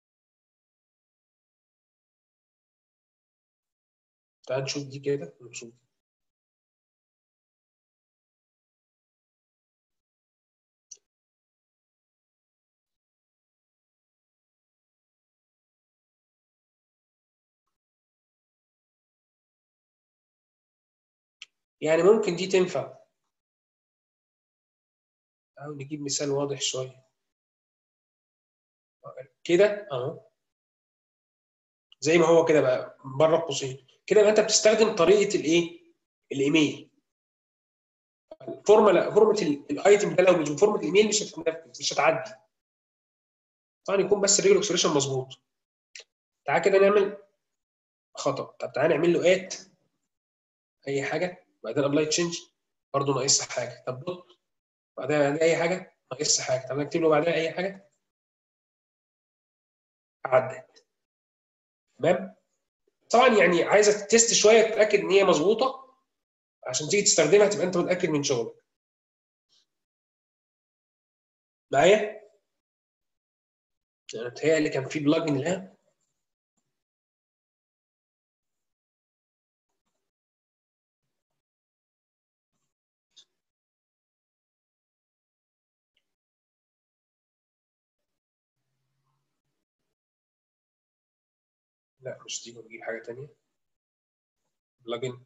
تعال نشوف دي كده ونشوف. يعني ممكن دي تنفع، او نجيب مثال واضح شويه كده اهو، زي ما هو كده بقى بره القوسين كده. يبقى انت بتستخدم طريقه الايه الايميل. فورمه فورمه الايتم ده لو مش بفورمه الايميل مش هتنفذ، مش هتعدي. طبعا يكون بس الريجل اكسبريشن مظبوط. تعال كده نعمل خطا. طب تعال نعمل له ات اي حاجه بعدين ابلاي تشينج، برضه ناقص حاجه. طب دوت بعدين اي حاجه ناقص حاجه. طب نكتب له بعدها اي حاجه عدت. تمام؟ طبعا يعني عايزه تست شويه تتاكد ان هي مظبوطه عشان تيجي تستخدمها تبقى انت متاكد من شغلك. معايا؟ يعني متهيألي كان في بلجن لها. لا مش دي، نجيب حاجه ثانيه. بلجن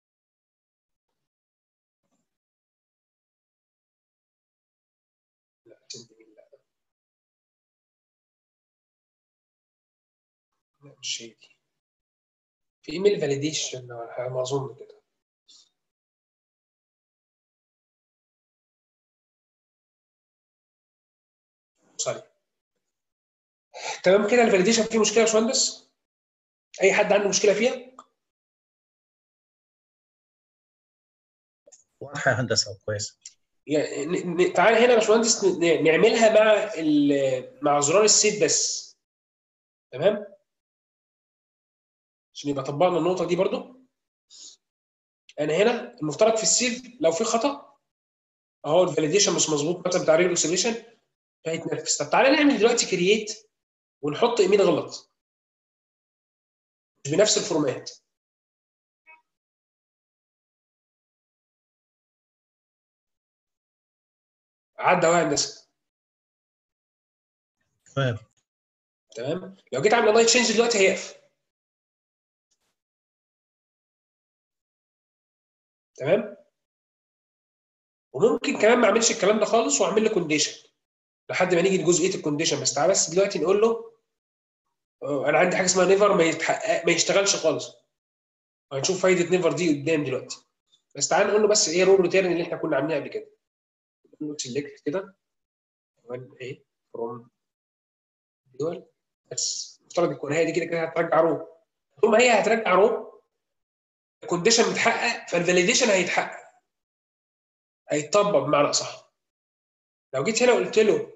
لا سنتين لا. لا مش هي دي. في ايميل فاليديشن ولا حاجه ما اظن كده. سوري. تمام كده الفاليديشن فيه مشكله يا باشمهندس؟ اي حد عنده مشكله فيها؟ واضحه يا هندسه كويس. يعني ن- ن- تعالى هنا يا باشمهندس ن- نعملها مع ال- مع زرار السيف بس. تمام؟ عشان يبقى طبقنا النقطه دي برضو. انا هنا المفترض في السيف لو في خطا اهو الفاليديشن مش مظبوط مثلا بتاع ريجل اكسبريشن فهيتنفذ. طب تعالى نعمل دلوقتي كرييت ونحط ايميل غلط مش بنفس الفورمات. عدى اهو يا هندسه. تمام. تمام؟ لو جيت اعمل لايت تشينج دلوقتي هيقف. تمام. وممكن كمان ما اعملش الكلام ده خالص واعمل له كونديشن لحد ما نيجي لجزئيه الكونديشن. بس تعالى بس دلوقتي نقول له انا عندي حاجه اسمها نيفر ما يتحقق ما يشتغلش خالص. هنشوف فايده نيفر دي قدام دلوقتي. بس تعالى نقول له بس ايه رول ريتيرن اللي احنا كنا عاملينها قبل كده. نقول له سيلكت كده ايه فروم دول، بس مفترض الكونيه هي دي كده كده هترجع رو. طول ما هي هترجع رو الكونديشن متحقق فالفاليديشن هيتحقق، هيتطبق بمعنى اصح. لو جيت هنا قلت له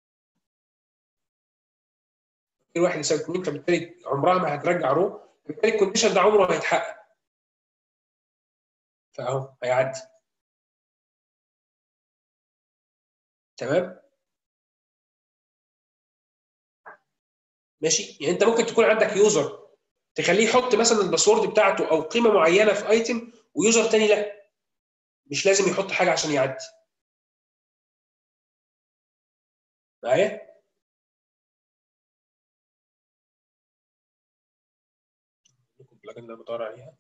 واحد يساوي اثنين فبالتالي عمرها ما هترجع رو، بالتالي الكونديشن ده عمره ما هيتحقق. فاهو هيعدي. تمام ماشي. يعني انت ممكن تكون عندك يوزر تخليه يحط مثلا الباسورد بتاعته او قيمه معينه في ايتم، ويوزر تاني لا مش لازم يحط حاجه عشان يعدي. معايا؟ البلاجن اللي انا بدور عليها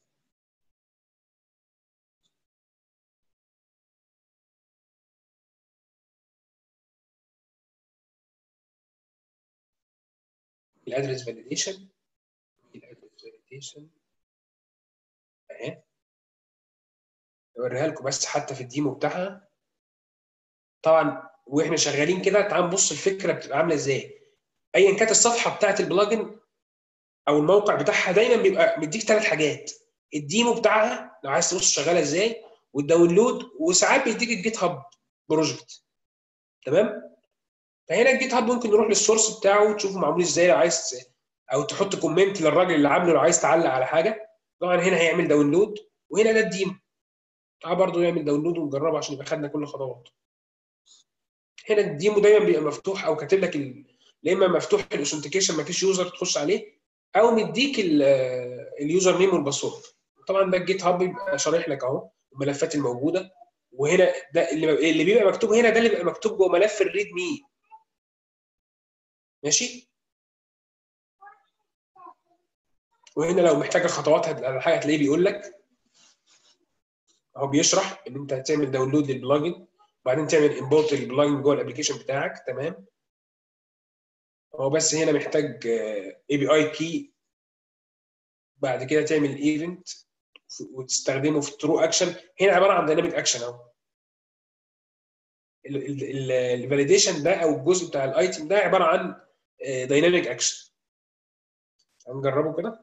الادرس فاليديشن. الادرس فاليديشن اهي اوريها لكم بس حتى في الديمو بتاعها. طبعا واحنا شغالين كده تعال نبص الفكره بتبقى عامله ازاي. ايا كانت الصفحه بتاعت البلاجن او الموقع بتاعها دايما بيبقى مديك ثلاث حاجات: الديمو بتاعها لو عايز تبص شغاله ازاي، والداونلود، وساعات بيديك الجيت هاب بروجكت. تمام. فهنا الجيت هاب ممكن نروح للسورس بتاعه وتشوفه معمول ازاي لو عايز، او تحط كومنت للراجل اللي عامله لو عايز تعلق على حاجه. طبعا هنا هيعمل داونلود وهنا ده الديمو. تعال برضه نعمل داونلود ونجربه عشان يبقى خدنا كل الخطوات. هنا الديمو دايما بيبقى مفتوح او كاتب لك ال... يا اما مفتوح الاوثنتيكيشن ما فيش يوزر تخش عليه، او مديك اليوزر نيم والباسورد. طبعا ده الجيت هاب بيبقى شارح لك اهو الملفات الموجوده. وهنا ده اللي اللي بيبقى مكتوب هنا ده اللي بيبقى مكتوب جوه ملف الريد مي. ماشي. وهنا لو محتاج الخطوات الحاجه هتلاقيه بيقول لك اهو بيشرح ان انت هتعمل داونلود للبلجن وبعدين تعمل امبورت للبلجن جوه الابلكيشن بتاعك. تمام. هو بس هنا محتاج اي بي اي كي، بعد كده تعمل ايفنت وتستخدمه في الترو اكشن. هنا عباره عن دايناميك اكشن اهو. الفاليديشن ده او الجزء بتاع الايتم ده عباره عن دايناميك اكشن. هنجربه كده.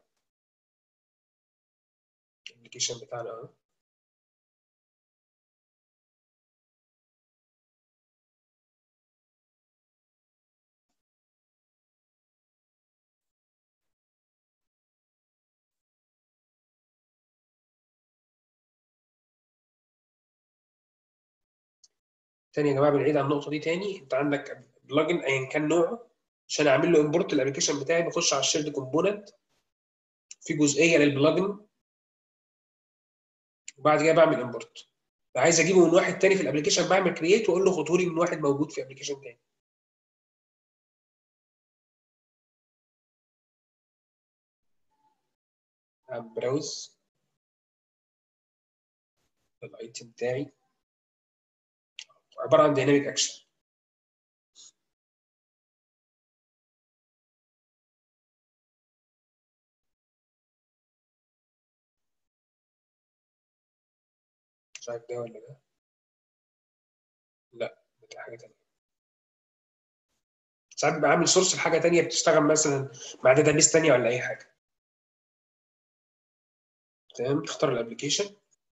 الابلكيشن بتاعنا اهو. تاني يا جماعه بنعيد على النقطه دي تاني. انت عندك بلجن ايا كان نوعه، عشان اعمل له امبورت الابلكيشن بتاعي بخش على الشيرد كومبوننت في جزئيه للبلجن وبعد كده بعمل امبورت. لو عايز اجيبه من واحد تاني في الابلكيشن بعمل كرييت واقول له خده لي من واحد موجود في ابلكيشن تاني. براوز الايتم بتاعي عباره عن دايناميك اكشن. مش عارف ده ولا ده. لا ده حاجه ثانيه. ساعات ببقى عامل سورس لحاجه ثانيه بتشتغل مثلا مع داتابيس ثانيه ولا اي حاجه. تمام. تختار الابلكيشن.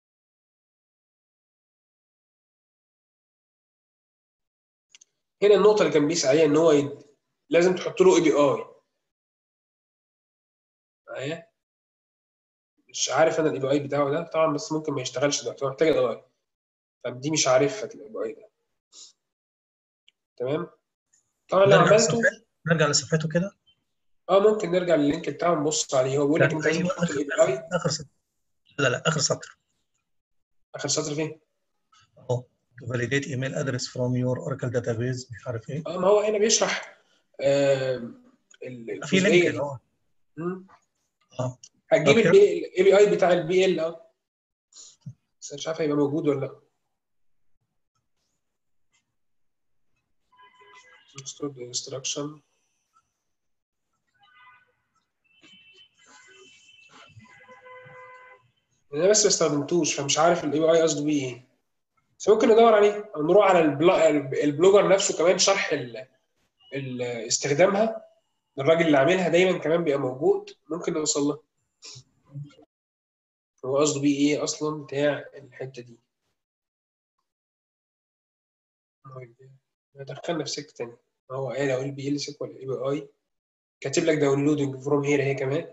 هنا النقطه اللي كان بيسال عليها ان هو يد... لازم تحط له اي بي اي. معايا؟ مش عارف انا الاي بي اي بتاعه ده طبعا، بس ممكن ما يشتغلش دلوقتي محتاج الاي اي. فدي مش عارفها الاي بي اي ده. تمام. طبعا لو نرجع عملته لصفحته نرجع لصفحته كده. اه ممكن نرجع لللينك بتاعه نبص عليه. هو بيقول لك لا انت لازم ايوه تحط اخر الاي بي اخر اي. اخر سطر. لا لا اخر سطر اخر سطر فين؟ اهو validate email address from your Oracle database مش عارف ايه. اه ما هو هنا بيشرح آه في لينك الجزئيه اللي دي. هو مم. اه هتجيب اوكي الاي بي اي بتاع البي ال اه بس مش عارف هيبقى موجود ولا لا. stored instruction انا بس ما استخدمتوش فمش عارف الاي بي اي قصده بيه ايه، بس ممكن ندور عليه او نروح على البلوجر نفسه كمان شرح ال ال استخدامها، الراجل اللي عاملها دايما كمان بيبقى موجود، ممكن نوصل له هو قصده بيه ايه اصلا بتاع الحته دي. دخلنا في سكه ثانيه، هو قال اقول بي ال سيكوال اي بي اي كاتب لك داونلودنج فروم هير هي كمان.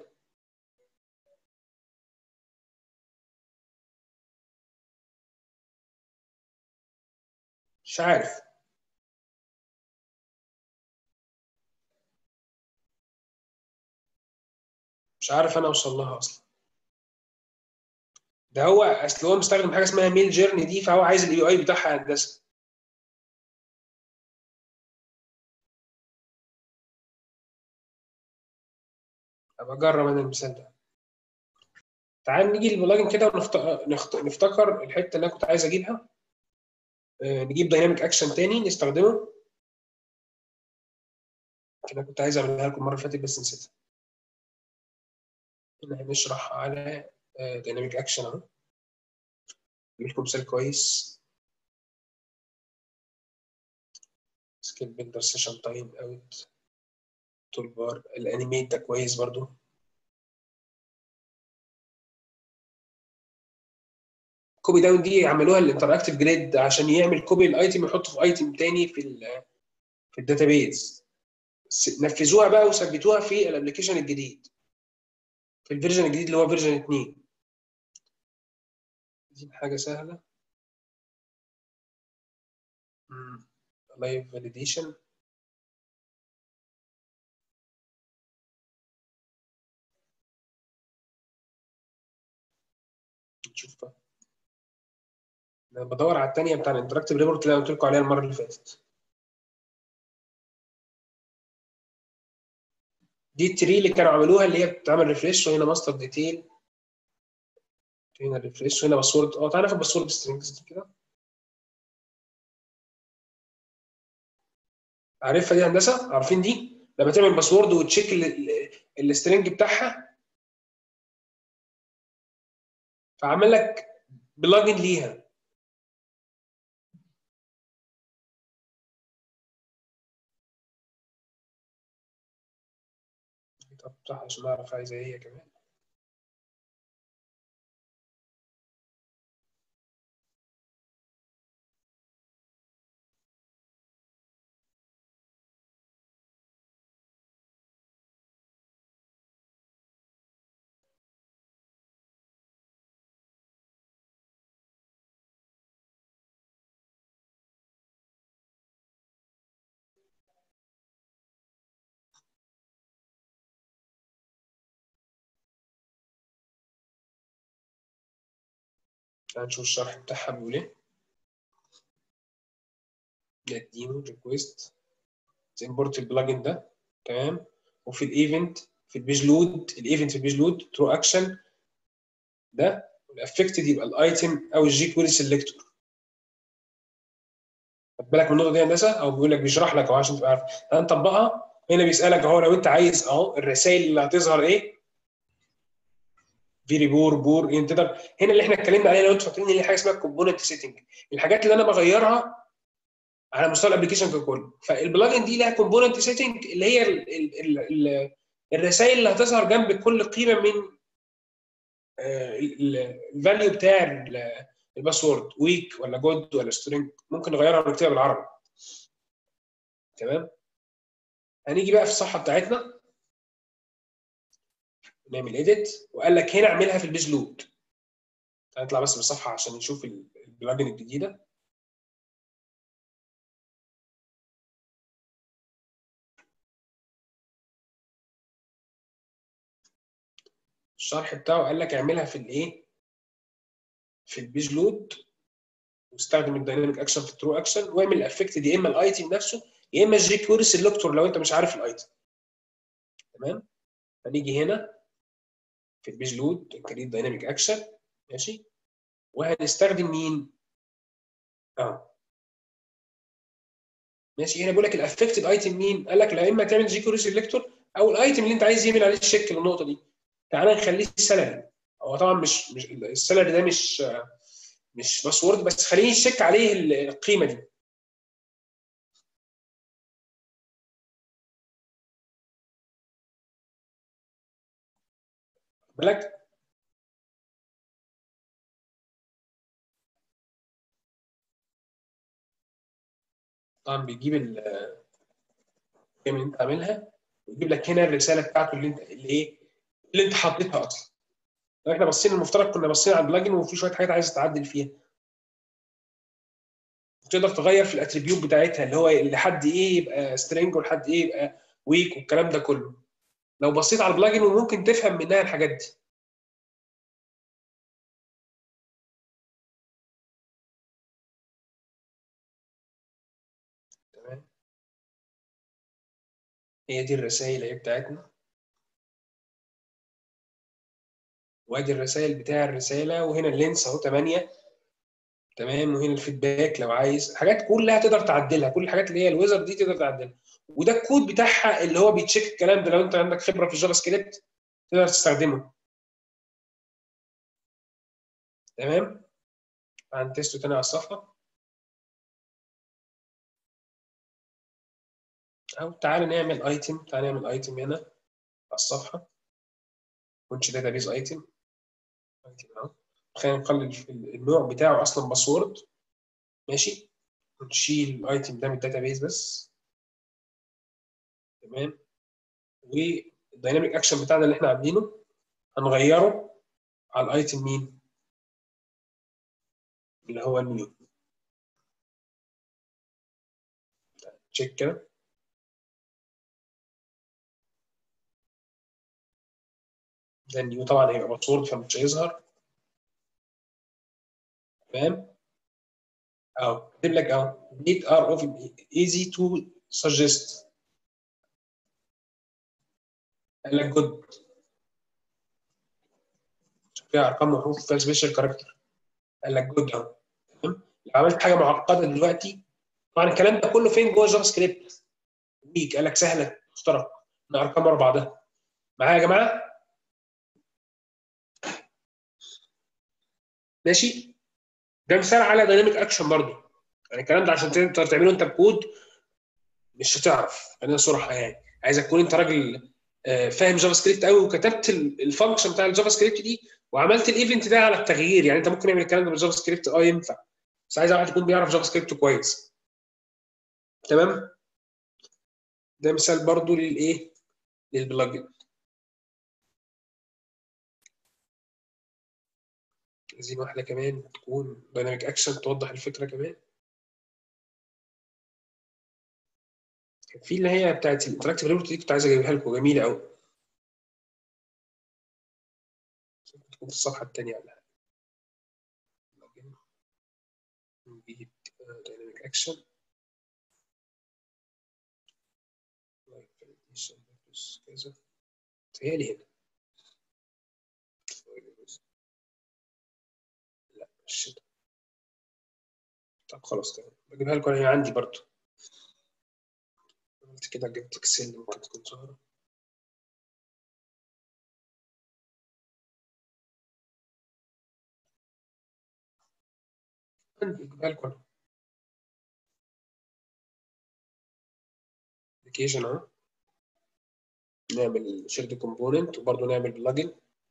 مش عارف مش عارف انا اوصل لها اصلا. ده هو اصل هو مستخدم حاجه اسمها ميل جيرني دي، فهو عايز الاي يو اي بتاعها هندسه. ابقى اجرب انا المثال ده. تعال نيجي البلجن كده ونفتكر الحته اللي انا كنت عايز اجيبها. آه، نجيب دايناميك اكشن تاني نستخدمه. انا كنت عايز اعملها لكم المره اللي فاتت بس نسيتها. هنا هنشرح على دايناميك اكشن اهو. اجيب لكم مثال كويس. سكيل بيلدر سيشن تايم اوت تول بار الانيميت ده كويس برضو. كوبي داون دي عملوها الانتراكتيف جريد عشان يعمل كوبي الايتم يحطه في ايتم تاني في ال في الداتابيز. نفذوها بقى وثبتوها في الابلكيشن الجديد في الفيرجن الجديد اللي هو فيرجن اتنين. دي حاجه سهله. لايف فاليديشن نشوف بقى. انا بدور على الثانيه بتاع الانتراكتيف ريبورت اللي قلت لكم عليها المره اللي فاتت. دي التري اللي كانوا عملوها اللي هي بتعمل ريفريش، وهنا ماستر ديتيل، هنا ريفريش، وهنا باسورد. اه تعالى ناخد باسورد سترينجز دي كده. عارفها دي هندسه؟ عارفين دي لما تعمل باسورد وتشيك السترينج بتاعها، فعمل لك بلجن ليها. طب صح عشان اعرف عايزه هي كمان. تعال نشوف الشرح بتاعها بيقول ايه. نديله ريكويست امبورت البلجن ده تمام، وفي الايفنت في البيج لود، الايفنت في البيج لود ترو اكشن ده الافكتد يبقى الايتم او الجي كويري سيلكتور. خد بالك من النقطه دي يا هندسه، او بيقول لك بيشرح لك اهو عشان تبقى عارف. هنطبقها هنا بيسالك اهو لو انت عايز اهو الرسائل اللي هتظهر ايه. فيري بور بور انتدر هنا اللي احنا اتكلمنا عليها لو انتوا فاكرين اللي هي حاجه اسمها كومبوننت سيتنج، الحاجات اللي انا بغيرها على مستوى الابلكيشن ككل. فالبلجن دي لها كومبوننت سيتنج اللي هي ال ال ال الرسائل اللي هتظهر جنب كل قيمه من الفاليو بتاع الباسورد، ويك ولا جود ولا سترينج، ممكن نغيرها ونكتبها بالعربي. تمام. هنيجي بقى في الصفحه بتاعتنا نعمل ايديت، وقال لك هنا اعملها في البيج لود. هنطلع بس بالصفحه عشان نشوف البلجن الجديده. الشرح بتاعه قال لك اعملها في الايه في البيج لود، واستخدم الدايناميك اكشن في الترو اكشن، واعمل الافكت يا اما الايتم نفسه يا اما الجي كويري سيلكتور لو انت مش عارف الايتم. تمام. هنيجي هنا في البيج لود كريت دايناميك اكشن ماشي، وهنستخدم مين؟ اه ماشي. هنا بيقول لك الافكتد ايتم مين؟ قال لك لا اما تعمل جي كيو سيلكتور او الايتم اللي انت عايز يعمل عليه الشيك للنقطه دي. تعالى نخليه السالري. هو طبعا مش مش السالري ده مش مش باسورد، بس خليني يشيك عليه القيمه دي. بالك طبعا بيجيب القيمه اللي انت عاملها، ويجيب لك هنا الرساله بتاعته اللي انت اللي ايه اللي انت حطيتها اصلا. لو احنا بصينا المفترض كنا بصينا على البلاجن وفي شويه حاجات عايز تعدل فيها. تقدر تغير في الاتريبيوت بتاعتها اللي هو لحد ايه يبقى سترينج ولحد ايه يبقى ويك والكلام ده كله. لو بصيت على البلاجن وممكن تفهم منها الحاجات دي. تمام. هي دي الرسائل اهي بتاعتنا، وادي الرسائل بتاع الرساله، وهنا اللينس اهو ثمانية. تمام. وهنا الفيدباك لو عايز حاجات كلها تقدر تعدلها، كل الحاجات اللي هي الويزر دي تقدر تعدلها. وده الكود بتاعها اللي هو بيتشيك الكلام ده. لو انت عندك خبره في الجافا سكريبت تقدر تستخدمه. تمام. عن تيست تاني على الصفحه، او تعالى نعمل ايتم. تعالى نعمل ايتم هنا على الصفحه، كونش داتابيز ايتم. ايتم اهو. خلينا نخلي النوع بتاعه اصلا باسورد. ماشي. ونشيل الايتم ده من الداتابيز بس. تمام. والدايناميك اكشن بتاعنا اللي احنا عاملينه هنغيره على الايتم مين؟ اللي هو النيو. تشيك كده. ده النيو طبعا هيبقى باسورد فمش هيظهر. تمام. اهو كاتب لك اهو need are often easy to suggest. قال لك جود. فيها ارقام وحروف فيها سبيشال كاركتر. قال لك جود اهو. تمام. لو عملت حاجه معقده دلوقتي، طبعا الكلام ده كله فين؟ جوه جافا سكريبت. ويك قال لك سهله تخترق من ارقام ورا بعضها. معايا يا جماعه؟ ماشي. ده مثال على دايناميك اكشن برضه. يعني الكلام ده عشان تقدر تعمله انت بكود مش هتعرف. خلينا صراحه يعني، عايزك تكون انت راجل آه، فاهم جافا سكريبت قوي، وكتبت الفانكشن بتاع الجافا سكريبت دي، وعملت الايفنت ده على التغيير. يعني انت ممكن نعمل الكلام ده بالجافا سكريبت، اه ينفع، بس عايز واحد يكون بيعرف جافا سكريبت كويس. تمام. ده مثال برضو للايه؟ للبلجن. عايزين واحده كمان تكون دايناميك اكشن توضح الفكره كمان. كان في اللي هي بتاعت الانتراكتيف ريبورت دي، كنت عايز اجيبها لكم، جميله قوي. تكون في الصفحه الثانيه ولا حاجه. نجيب دايناميك اكشن كذا. تهيألي هنا. لا مش ده. طب خلاص تمام، بجيبها لكم. هي عندي برضو. عملت كده، جبت اكسل ممكن تكون ظاهره. بجيبها لكم. ابلكيشن اهو. نعمل شيرد كومبوننت، وبرضه نعمل بلجن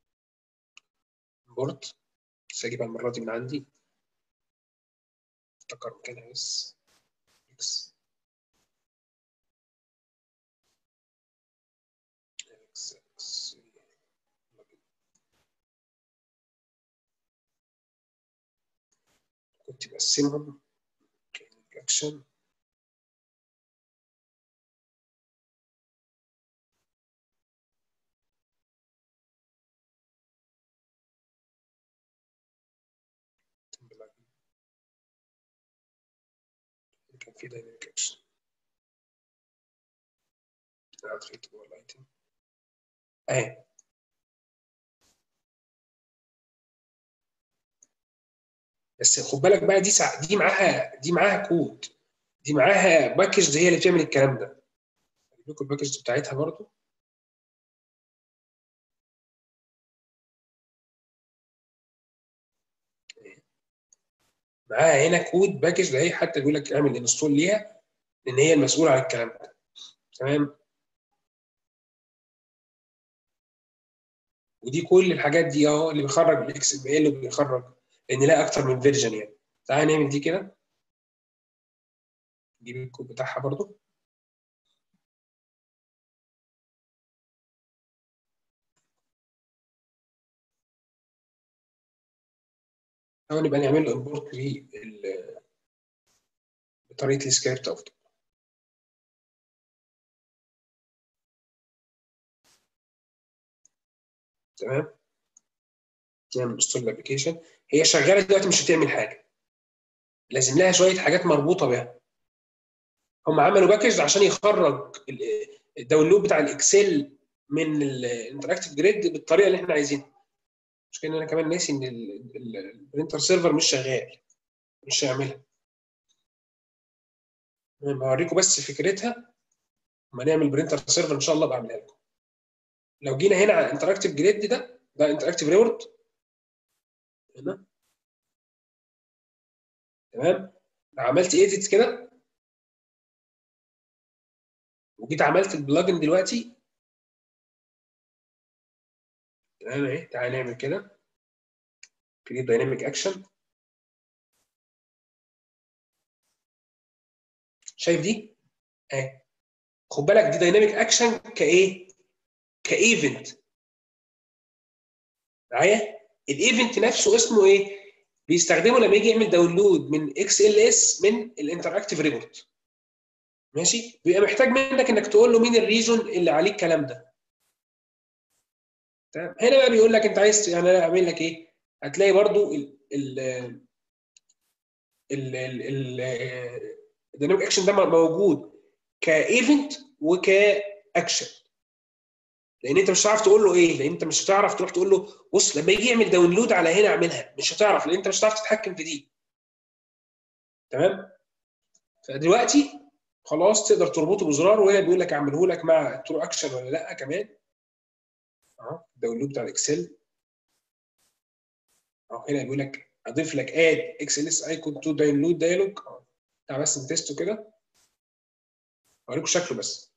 امبورت. بس هجيبها المره دي من عندي. افتكر مكانها بس. اكس اكس اكس. كنت بقسمهم اكشن. كان في دايناميك اكشن. دخلت جوه الايتم اهي. بس خد بالك بقى دي سع... دي معاها دي معاها كود، دي معاها باكج هي اللي بتعمل الكلام ده. اجيب لكم الباكج بتاعتها برضو. معاها هنا كود باكج ده، هي حتى بيقول لك اعمل انستول ليها لان هي المسؤوله عن الكلام ده. تمام. ودي كل الحاجات دي اهو اللي بيخرج الاكس ام ال وبيخرج، لان لا اكتر من فيرجن يعني. تعالى نعمل دي كده، نجيب الكود بتاعها برضو. او نبقى نعمل له امبورت بطريقه السكريبت افضل. تمام. نعمل انستول الابلكيشن. هي شغاله دلوقتي مش هتعمل حاجه، لازم لها شويه حاجات مربوطه بها. هم عملوا باكج عشان يخرج الداونلود بتاع الاكسل من الانتراكتيف جريد بالطريقه اللي احنا عايزينها. مش كده، انا كمان ناسي ان البرينتر سيرفر مش شغال، مش هيعملها. انا بوريكم بس فكرتها، لما نعمل برينتر سيرفر ان شاء الله بعملها لكم. لو جينا هنا على انتراكتيف جريد ده ده انتراكتيف ريورد هنا. تمام. عملت ايديت كده وجيت عملت البلجن دلوقتي. تمام اهي. تعالى نعمل كده كريت دايناميك اكشن. شايف دي اهي. خد بالك دي دايناميك اكشن كايه؟ كايفنت. معايا؟ الايفنت نفسه اسمه ايه؟ بيستخدمه لما يجي يعمل داونلود من اكس ال اس من الانتراكتيف ريبورت. ماشي؟ بيبقى محتاج منك انك تقول له مين الريجون اللي عليه الكلام ده. تمام. هنا بقى بيقول لك انت عايز يعني انا اعمل لك ايه؟ هتلاقي برضو ال ال ال ال الديناميك اكشن ده موجود كايفنت وكاكشن. لان انت مش هتعرف تقول له ايه، لان انت مش هتعرف تروح تقول له بص لما يجي يعمل داونلود على هنا اعملها، مش هتعرف لان انت مش هتعرف تتحكم في دي. تمام. فدلوقتي خلاص تقدر تربطه بزرار، وهنا بيقول لك اعمله لك مع ترو اكشن ولا لا كمان. اهو الداونلود بتاع الاكسل اهو. هنا بيقول لك اضيف لك اد اكس ال اس ايكون تو داونلود دايلوج. تعال بس نتستو كده اوريكم شكله بس.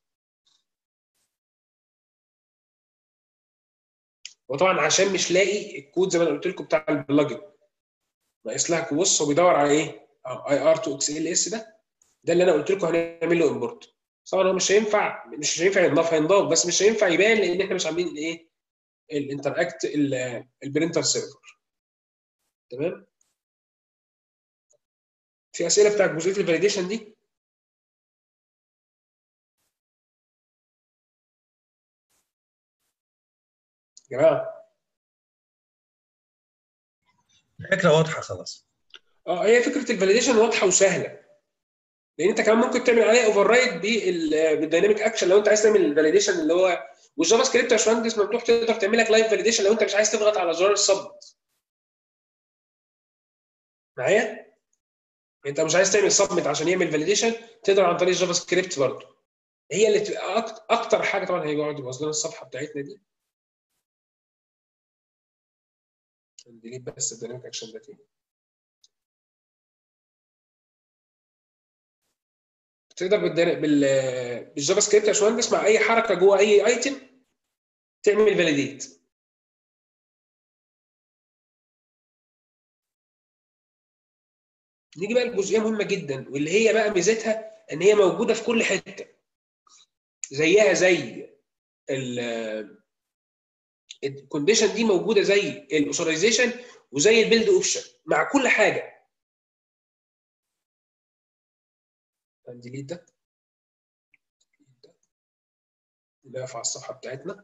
وطبعا عشان مش لاقي الكود زي ما انا قلت لكم بتاع البلجن، ناقص لها بص هو بيدور على ايه؟ اي ار تو اكس ال اس ده ده اللي انا قلت لكم هنعمل له امبورت. طبعا هو مش هينفع مش هينفع ينضاف، هينضاف بس مش هينفع يبان لان احنا مش عاملين الايه؟ الانتراكت البرينتر سيرفر. تمام. في اسئله بتاعت جزئيه الفاليديشن دي؟ يا جماعه الفكره واضحه خلاص. اه هي فكره الفاليديشن واضحه وسهله، لان انت كمان ممكن تعمل عليها اوفر رايد بالدايناميك اكشن لو انت عايز تعمل الفاليديشن اللي هو. والجافا سكريبت يا باشمهندس مفتوح، تقدر تعمل لك لايف فاليديشن لو انت مش عايز تضغط على زرار السبمت. معايا؟ انت مش عايز تعمل سبمت عشان يعمل فاليديشن، تقدر عن طريق الجافا سكريبت برضه. هي اللي تبقى اكتر حاجه. طبعا هيقعد يبوظ لنا الصفحه بتاعتنا دي. ديليت بس الدايناميك اكشن ده تاني. تقدر بال بالجافا سكريبت يا باشمهندس مع اي حركه جوه اي ايتم تعمل فاليديت. نيجي بقى لجزئيه مهمه جدا، واللي هي بقى ميزتها ان هي موجوده في كل حته، زيها زي الكونديشن دي موجوده زي الاوثرايزيشن وزي البيلد اوبشن مع كل حاجه. ديليت ده نقف على الصفحه بتاعتنا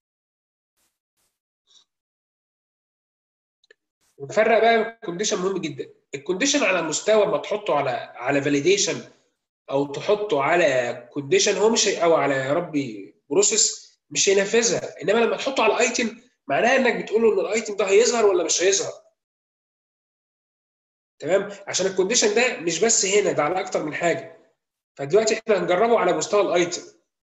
ونفرق بقى. الكونديشن مهم جدا. الكونديشن على مستوى ما تحطه على على فاليديشن او تحطه على كونديشن هو مش هي، او على يا ربي بروسيس مش هينفذها. انما لما تحطه على ايتم معناها انك بتقول له ان الايتم ده هيظهر ولا مش هيظهر. تمام؟ عشان الكونديشن ده مش بس هنا، ده على اكتر من حاجه. فدلوقتي احنا هنجربه على مستوى الايتم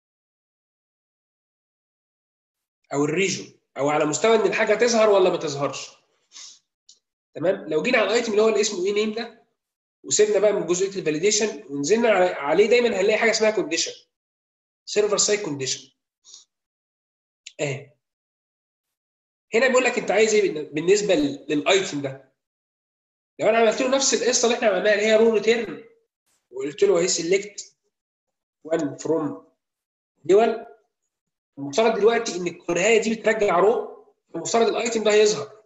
او الريجون، او على مستوى ان الحاجه تظهر ولا ما تظهرش. تمام؟ لو جينا على الايتم اللي هو اللي اسمه اي نيم ده، وسيبنا بقى من جزئيه الفاليديشن ونزلنا عليه، دايما هنلاقي حاجه اسمها كونديشن، سيرفر سايد كونديشن اهي. هنا بيقول لك انت عايز ايه بالنسبه للايتم ده. لو انا عملت له نفس القصه اللي احنا عملناها اللي هي رو ريتيرن، وقلت له اهي سيلكت واحد فروم دول، المفترض دلوقتي ان الكرهايه دي بترجع رو، المفترض الايتم ده هيظهر.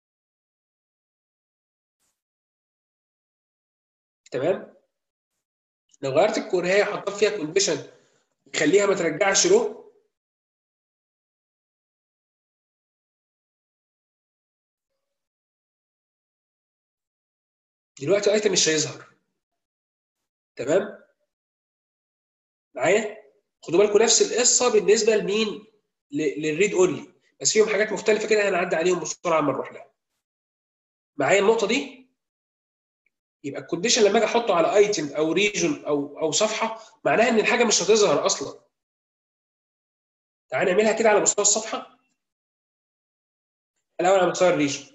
تمام؟ لو غيرت الكرهايه حطيت فيها كونديشن يخليها ما ترجعش رو، دلوقتي الايتم مش هيظهر. تمام؟ معايا؟ خدوا بالكم نفس القصه بالنسبه لمين؟ للريد اونلي، بس فيهم حاجات مختلفه كده هنعدي عليهم بسرعه لما نروح لها. معايا النقطه دي؟ يبقى الكونديشن لما اجي احطه على ايتم او ريجن او او صفحه، معناها ان الحاجه مش هتظهر اصلا. تعال نعملها كده على مستوى الصفحه. الاول على مستوى الريجن،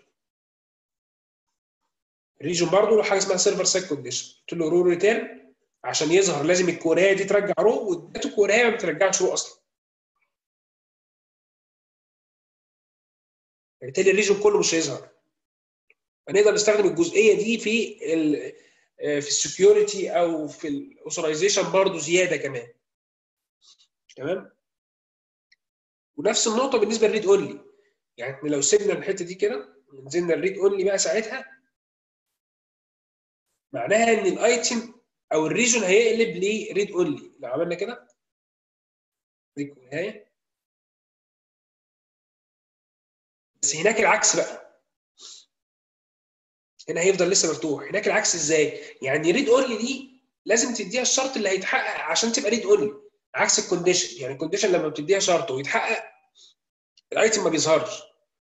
الريجن برضه له حاجه اسمها سيرفر سايد كونديشن، قلت له رو ريتيرن عشان يظهر لازم الكوريه دي ترجع رو، واديته الكوريه ما بترجعش رو اصلا. فبالتالي الريجن كله مش هيظهر. فنقدر نستخدم الجزئيه دي في ال في السكيورتي او في الاوثرايزيشن برضه زياده كمان. تمام؟ ونفس النقطه بالنسبه للريد اونلي، يعني احنا لو سيبنا الحته دي كده ونزلنا الريد اونلي بقى، ساعتها معناها ان الايتم او الريجن هيقلب لريد اونلي. لو عملنا كده اهي، بس هناك العكس بقى، هنا هيفضل لسه مفتوح. هناك العكس ازاي؟ يعني ريد اونلي دي لازم تديها الشرط اللي هيتحقق عشان تبقى ريد اونلي، عكس الكونديشن. يعني الكونديشن لما بتديها شرط ويتحقق الايتم ما بيظهرش.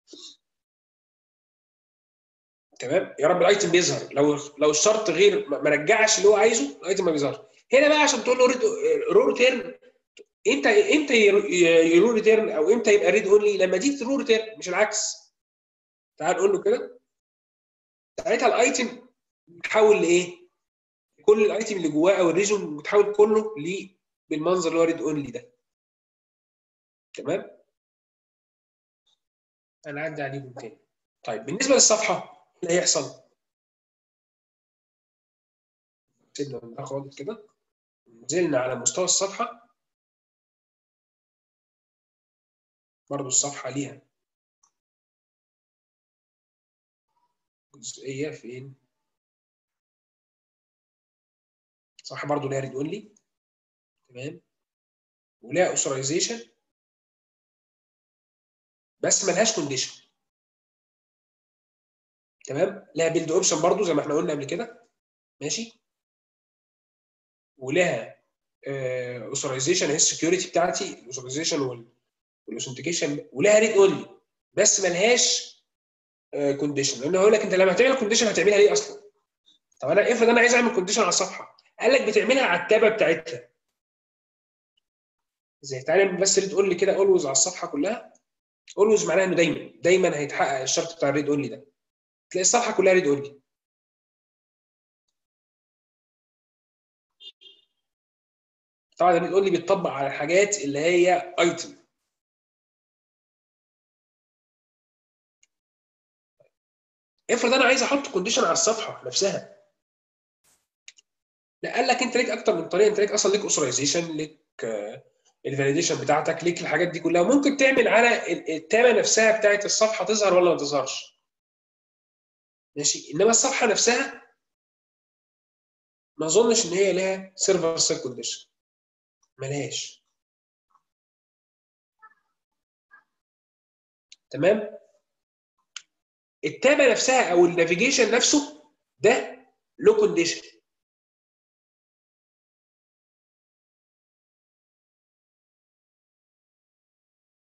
تمام؟ يا رب الايتم بيظهر، لو لو الشرط غير ما رجعش اللي هو عايزه الايتم ما بيظهرش. هنا بقى عشان تقول له ريد رو ريتيرن، امتى امتى يرو ريتيرن او امتى يبقى ريد اونلي؟ لما دي ترو ريتيرن مش العكس. تعال نقول له كده، ساعتها الايتم بيتحول لايه؟ كل الايتم اللي جواه او الريجن بيتحول كله ل بالمنظر اللي هو ريد اونلي ده. تمام؟ انا عدي عليهم تاني. طيب بالنسبه للصفحه ايه اللي هيحصل؟ سيبنا من ده خالص كده، نزلنا على مستوى الصفحه. برضو الصفحه ليها جزئيه فين؟ صح، برضو ليها ريد اونلي. تمام؟ وليها اوثرايزيشن بس ملهاش كونديشن. تمام؟ لها بيلد اوبشن برضو زي ما احنا قلنا قبل كده. ماشي؟ ولها اوثرايزيشن هي السكيورتي بتاعتي، الاوثرايزيشن والاوثنتيكيشن، ولها ريد اونلي بس ملهاش كونديشن. لان هقول لك انت لما هتعمل كونديشن هتعملها ليه اصلا؟ طب انا افرض انا عايز اعمل كونديشن على الصفحه، قال لك بتعملها على التابه بتاعتها. زي تعالى بس ريد اونلي كده اولويز على الصفحه كلها. اولويز معناها انه دايما دايما هيتحقق الشرط بتاع الريد اونلي ده، تلاقي الصفحه كلها ريد اونلي. طبعا الريد اونلي بيتطبق على الحاجات اللي هي ايتم. افرض انا عايز احط كونديشن على الصفحه نفسها، لا قال لك انت ليك اكتر من طريقه. انت ليك اصلا ليك اوثرايزيشن، ليك الفاليديشن بتاعتك، ليك الحاجات دي كلها. ممكن تعمل على التابه نفسها بتاعت الصفحه تظهر ولا ما تظهرش. ماشي؟ انما الصفحه نفسها ما اظنش ان هي لها سيرفر سايد كونديشن، ملهاش. تمام؟ التابه نفسها او النافيجيشن نفسه ده له كونديشن.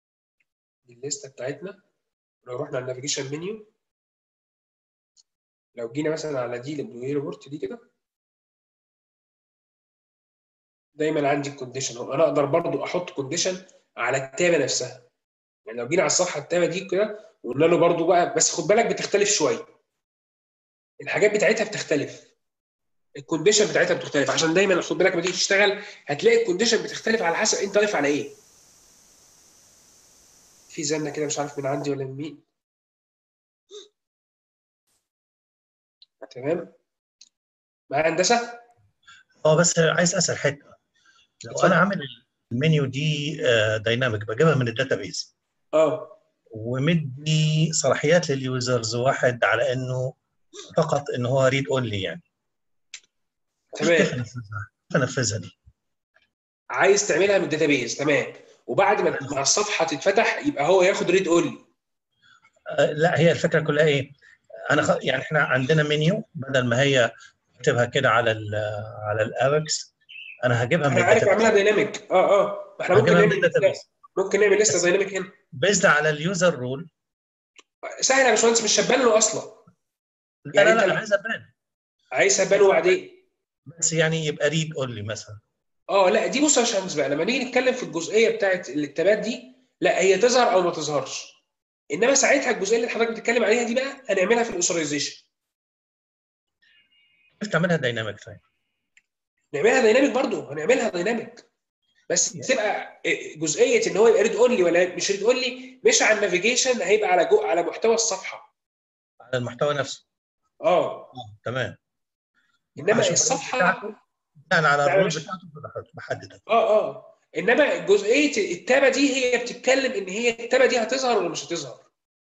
دي الليسته بتاعتنا. لو رحنا على النافيجيشن منيو، لو جينا مثلا على دي الامبلوي ريبورت دي كده، دايما عندي الكونديشن اهو. انا اقدر برضو احط كونديشن على التابه نفسها. يعني لو جينا على الصفحه التابه دي كده وقلنا له برضو بقى، بس خد بالك بتختلف شويه، الحاجات بتاعتها بتختلف، الكونديشن بتاعتها بتختلف، عشان دايما خد بالك لما تيجي تشتغل هتلاقي الكونديشن بتختلف على حسب انت ضايف على ايه. في زنه كده مش عارف من عندي ولا من مين. تمام مع هندسه. اه بس عايز اسال حته، لو اتفضل. انا عامل المنيو دي دايناميك بجيبها من الداتابيز اه ومدي صلاحيات لليوزرز واحد على انه فقط ان هو ريد اونلي، يعني كيف تمام، انفذها؟ كيف انفذها دي؟ عايز تعملها من الداتابيز تمام، وبعد ما مع الصفحه تتفتح يبقى هو ياخد ريد اونلي. آه، لا، هي الفكره كلها ايه؟ انا خ... يعني احنا عندنا منيو، بدل ما هي اكتبها كده على ال على الابكس، انا هجيبها من انا عارف اعملها الداتابيز. دايناميك. اه اه احنا ممكن هجيبها من نعمل لسته، الداتابيز ممكن نعمل لسته بس دايناميك هنا. بيزد على اليوزر رول. سهل يا باشمهندس، مش شبان له اصلا. لا يعني لا انت لا، انا لو عايز ابان. عايز شبان عايز ابان وبعدين بس يعني يبقى ريد اونلي مثلا. اه لا، دي بص يا باشمهندس بقى، لما نيجي نتكلم في الجزئيه بتاعت التابات دي، لا هي تظهر او ما تظهرش، انما ساعتها الجزئيه اللي حضرتك بتتكلم عليها دي بقى هنعملها في الاوثرايزيشن. كيف تعملها دايناميك طيب؟ نعملها دايناميك برضو، هنعملها دايناميك، بس يعني تبقى جزئيه ان هو يبقى ريد اونلي ولا مش ريد اونلي، مش على النافيجيشن، هيبقى على جو على محتوى الصفحه. على المحتوى نفسه. اه اه تمام. انما هشوف الرول الصفحه بتاعته، بناء على لا الرول مش بتاعته بحددها. اه اه انما جزئيه التابه دي هي بتتكلم ان هي التابه دي هتظهر ولا مش هتظهر.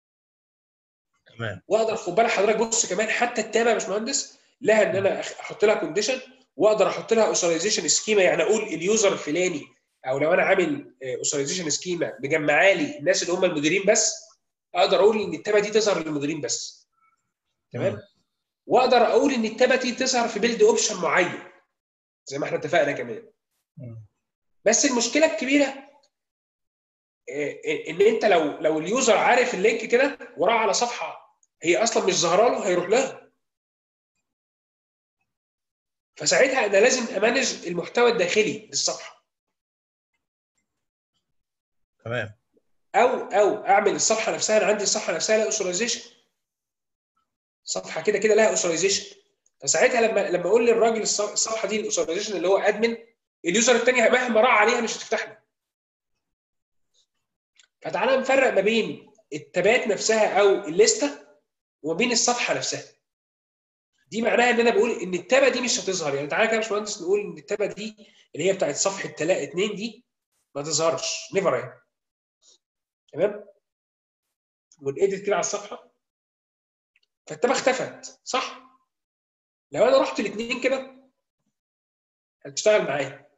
تمام. واقدر خد بالك حضرتك بص كمان، حتى التابه يا باشمهندس لها ان انا احط لها كونديشن، واقدر احط لها اوثرايزيشن سكيما، يعني اقول اليوزر الفلاني، او لو انا عامل اوثرايزيشن سكيما مجمعه لي الناس اللي هم المديرين بس، اقدر اقول ان التابه دي تظهر للمديرين بس. مم. تمام. واقدر اقول ان التابه دي تظهر في بيلد اوبشن معين زي ما احنا اتفقنا كمان. مم. بس المشكله الكبيره ان انت لو لو اليوزر عارف اللينك كده وراح على صفحه هي اصلا مش ظاهره له، هيروح لها. فساعتها انا لازم امانج المحتوى الداخلي للصفحه، تمام. او او اعمل الصفحه نفسها. انا عندي الصفحه نفسها لها اوثرايزيشن، صفحه كده كده لها اوثرايزيشن. فساعتها لما لما اقول للراجل الصفحه دي الاوثرايزيشن اللي هو ادمن، اليوزر الثاني مهما راح عليها مش هتفتح له. فتعالى نفرق ما بين التابات نفسها او الليسته وما بين الصفحه نفسها. دي معناها ان انا بقول ان التابه دي مش هتظهر. يعني تعالى كده يا باشمهندس نقول ان التابه دي اللي هي بتاعت صفحه تلاقي اتنين دي ما تظهرش نيفر يعني. تمام. ونأديت كده على الصفحه فالتابه اختفت صح؟ لو انا رحت الاثنين كده هتشتغل معايا.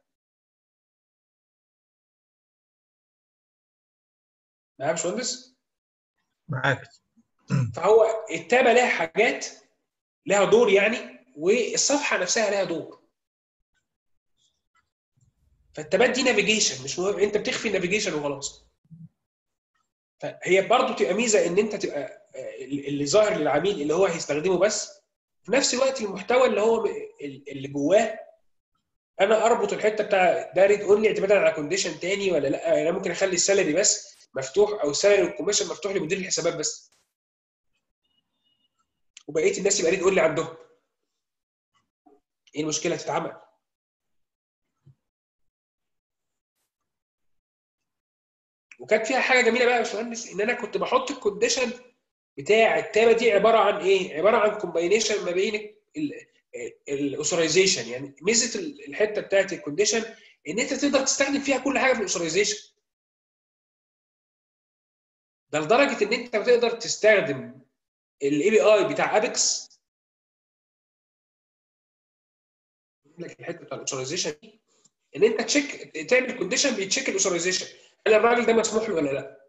معايا يا باشمهندس؟ معاك. فهو التابه لها حاجات، لها دور يعني، والصفحه نفسها لها دور. فالتابات دي نافيجيشن، مش مهم انت بتخفي النافيجيشن وخلاص. فهي برضه تبقى ميزه ان انت تبقى اللي ظاهر للعميل اللي هو هيستخدمه بس، في نفس الوقت المحتوى اللي هو اللي جواه انا اربط الحته بتاع ده ريد اونلي اعتمادا على كونديشن تاني ولا لا. يعني انا ممكن اخلي السالري بس مفتوح، او السالري والكوميشن مفتوح لمدير الحسابات بس، وبقيه الناس يبقى ريد اونلي عندهم. ايه المشكله تتعمل؟ وكانت فيها حاجه جميله بقى يا باشمهندس، ان انا كنت بحط الكونديشن بتاع التابه دي عباره عن ايه؟ عباره عن كومباينيشن ما بين الاوثرايزيشن. يعني ميزه الحته بتاعت الكونديشن ان انت تقدر تستخدم فيها كل حاجه في الاوثرايزيشن. ده لدرجه ان انت بتقدر تستخدم الاي بي اي بتاع ابيكس. لك الحته بتاع الاوثرايزيشن دي ان انت تشيك، تعمل كونديشن بيتشيك الاوثرايزيشن، هل الراجل ده مسموح له ولا لا.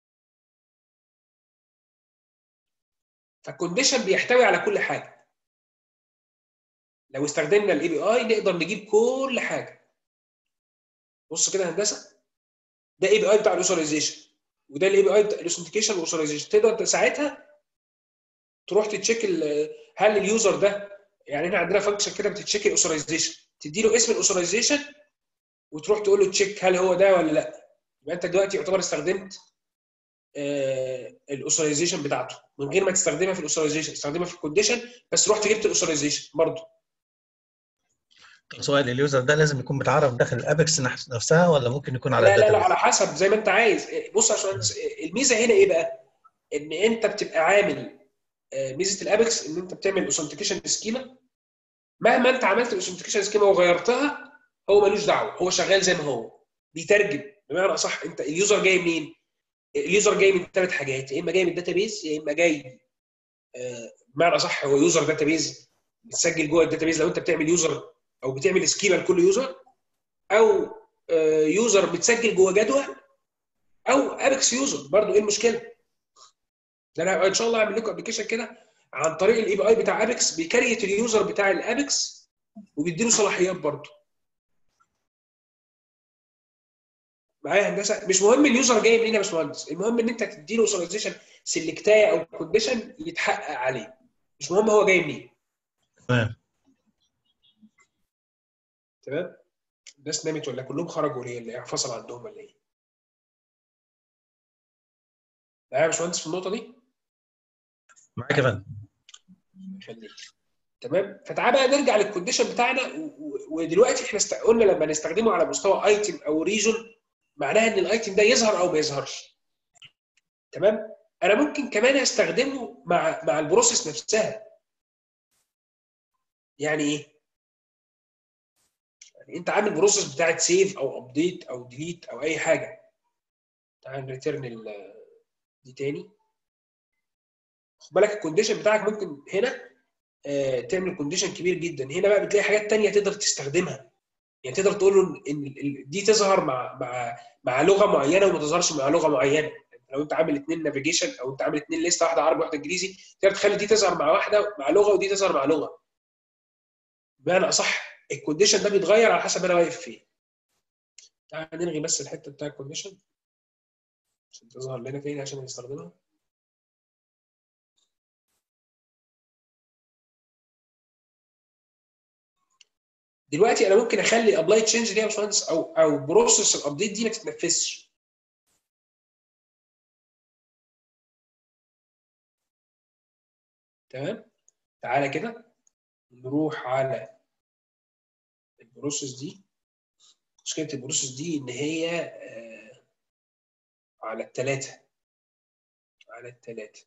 فالكونديشن بيحتوي على كل حاجه. لو استخدمنا الاي بي اي نقدر نجيب كل حاجه. بص كده يا هندسه، ده اي بي اي بتاع الاوثرايزيشن، وده الاي بي اي بتاع الاوثنتيكيشن والاوثرايزيشن. تقدر ساعتها تروح تتشيك هل اليوزر ده، يعني احنا عندنا فانكشن كده بتتشيك الاوثرايزيشن، تدي له اسم الاوثرايزيشن وتروح تقول له تشيك هل هو ده ولا لا. يبقى انت دلوقتي يعتبر استخدمت الاوثرايزيشن بتاعته من غير ما تستخدمها في الاوثرايزيشن، تستخدمها في الكونديشن بس رحت جبت الاوثرايزيشن برضه. سؤال، اليوزر ده لازم يكون متعرف داخل الابكس نفسها ولا ممكن يكون على لا لا لا الداتابيس؟ على حسب زي ما انت عايز. بص عشان الميزه هنا ايه بقى؟ ان انت بتبقى عامل ميزه الابكس ان انت بتعمل اوثنتيكيشن سكيما، مهما انت عملت الاوثنتيكيشن سكيما وغيرتها هو ملوش دعوه، هو شغال زي ما هو بيترجم. بمعنى اصح انت اليوزر جاي منين؟ اليوزر جاي من ثلاث حاجات، يا اما جاي من الداتابيز، يا اما جاي بمعنى اصح هو يوزر داتابيز بتسجل جوه الداتابيز لو انت بتعمل يوزر او بتعمل سكيما لكل يوزر، او يوزر بتسجل جوه جدول، او ابيكس يوزر برضو. ايه المشكله؟ ده انا ان شاء الله اعمل لكم ابلكيشن كده عن طريق الاي بي اي بتاع ابيكس بيكريت اليوزر بتاع الابيكس وبيديله صلاحيات برضو. معايا هندسه؟ مش مهم اليوزر جاي منين يا باشمهندس، المهم ان انت تديله اوثرايزيشن سيلكتايه او كونديشن يتحقق عليه، مش مهم هو جاي منين. تمام تمام. الناس نامت ولا كلهم خرجوا ليه؟ اللي فصل عندهم ولا ايه؟ معايا يا باشمهندس في النقطه دي؟ معاك يا فندم. خليك تمام. فتعال بقى نرجع للكونديشن بتاعنا، ودلوقتي احنا است... قلنا لما نستخدمه على مستوى ايتم او ريجون معناها ان الايتم ده يظهر او ما يظهرش. تمام. انا ممكن كمان استخدمه مع مع البروسيس نفسها. يعني ايه؟ يعني انت عامل بروسيس بتاعت سيف او ابديت او ديليت او اي حاجه. تعال نريتيرن دي تاني. خد بالك الكونديشن بتاعك ممكن هنا آه تعمل كونديشن كبير جدا، هنا بقى بتلاقي حاجات تانية تقدر تستخدمها. يعني تقدر تقول له ان دي تظهر مع مع مع لغه معينه وما تظهرش مع لغه معينه. لو انت عامل اثنين نافيجيشن او انت عامل اثنين ليست، واحده عربي واحده انجليزي، تقدر تخلي دي تظهر مع واحده مع لغه ودي تظهر مع لغه. بمعنى اصح الكونديشن ده بيتغير على حسب انا واقف فين. تعال نلغي بس الحته بتاع الكونديشن عشان تظهر لنا تاني عشان نستخدمها. دلوقتي انا ممكن اخلي الابلاي تشينج دي يا باشمهندس او او بروسيس الابديت دي ما تتنفذش. تمام. تعالى كده نروح على البروسيس دي. مشكله البروسيس دي ان هي آه على الثلاثه على الثلاثه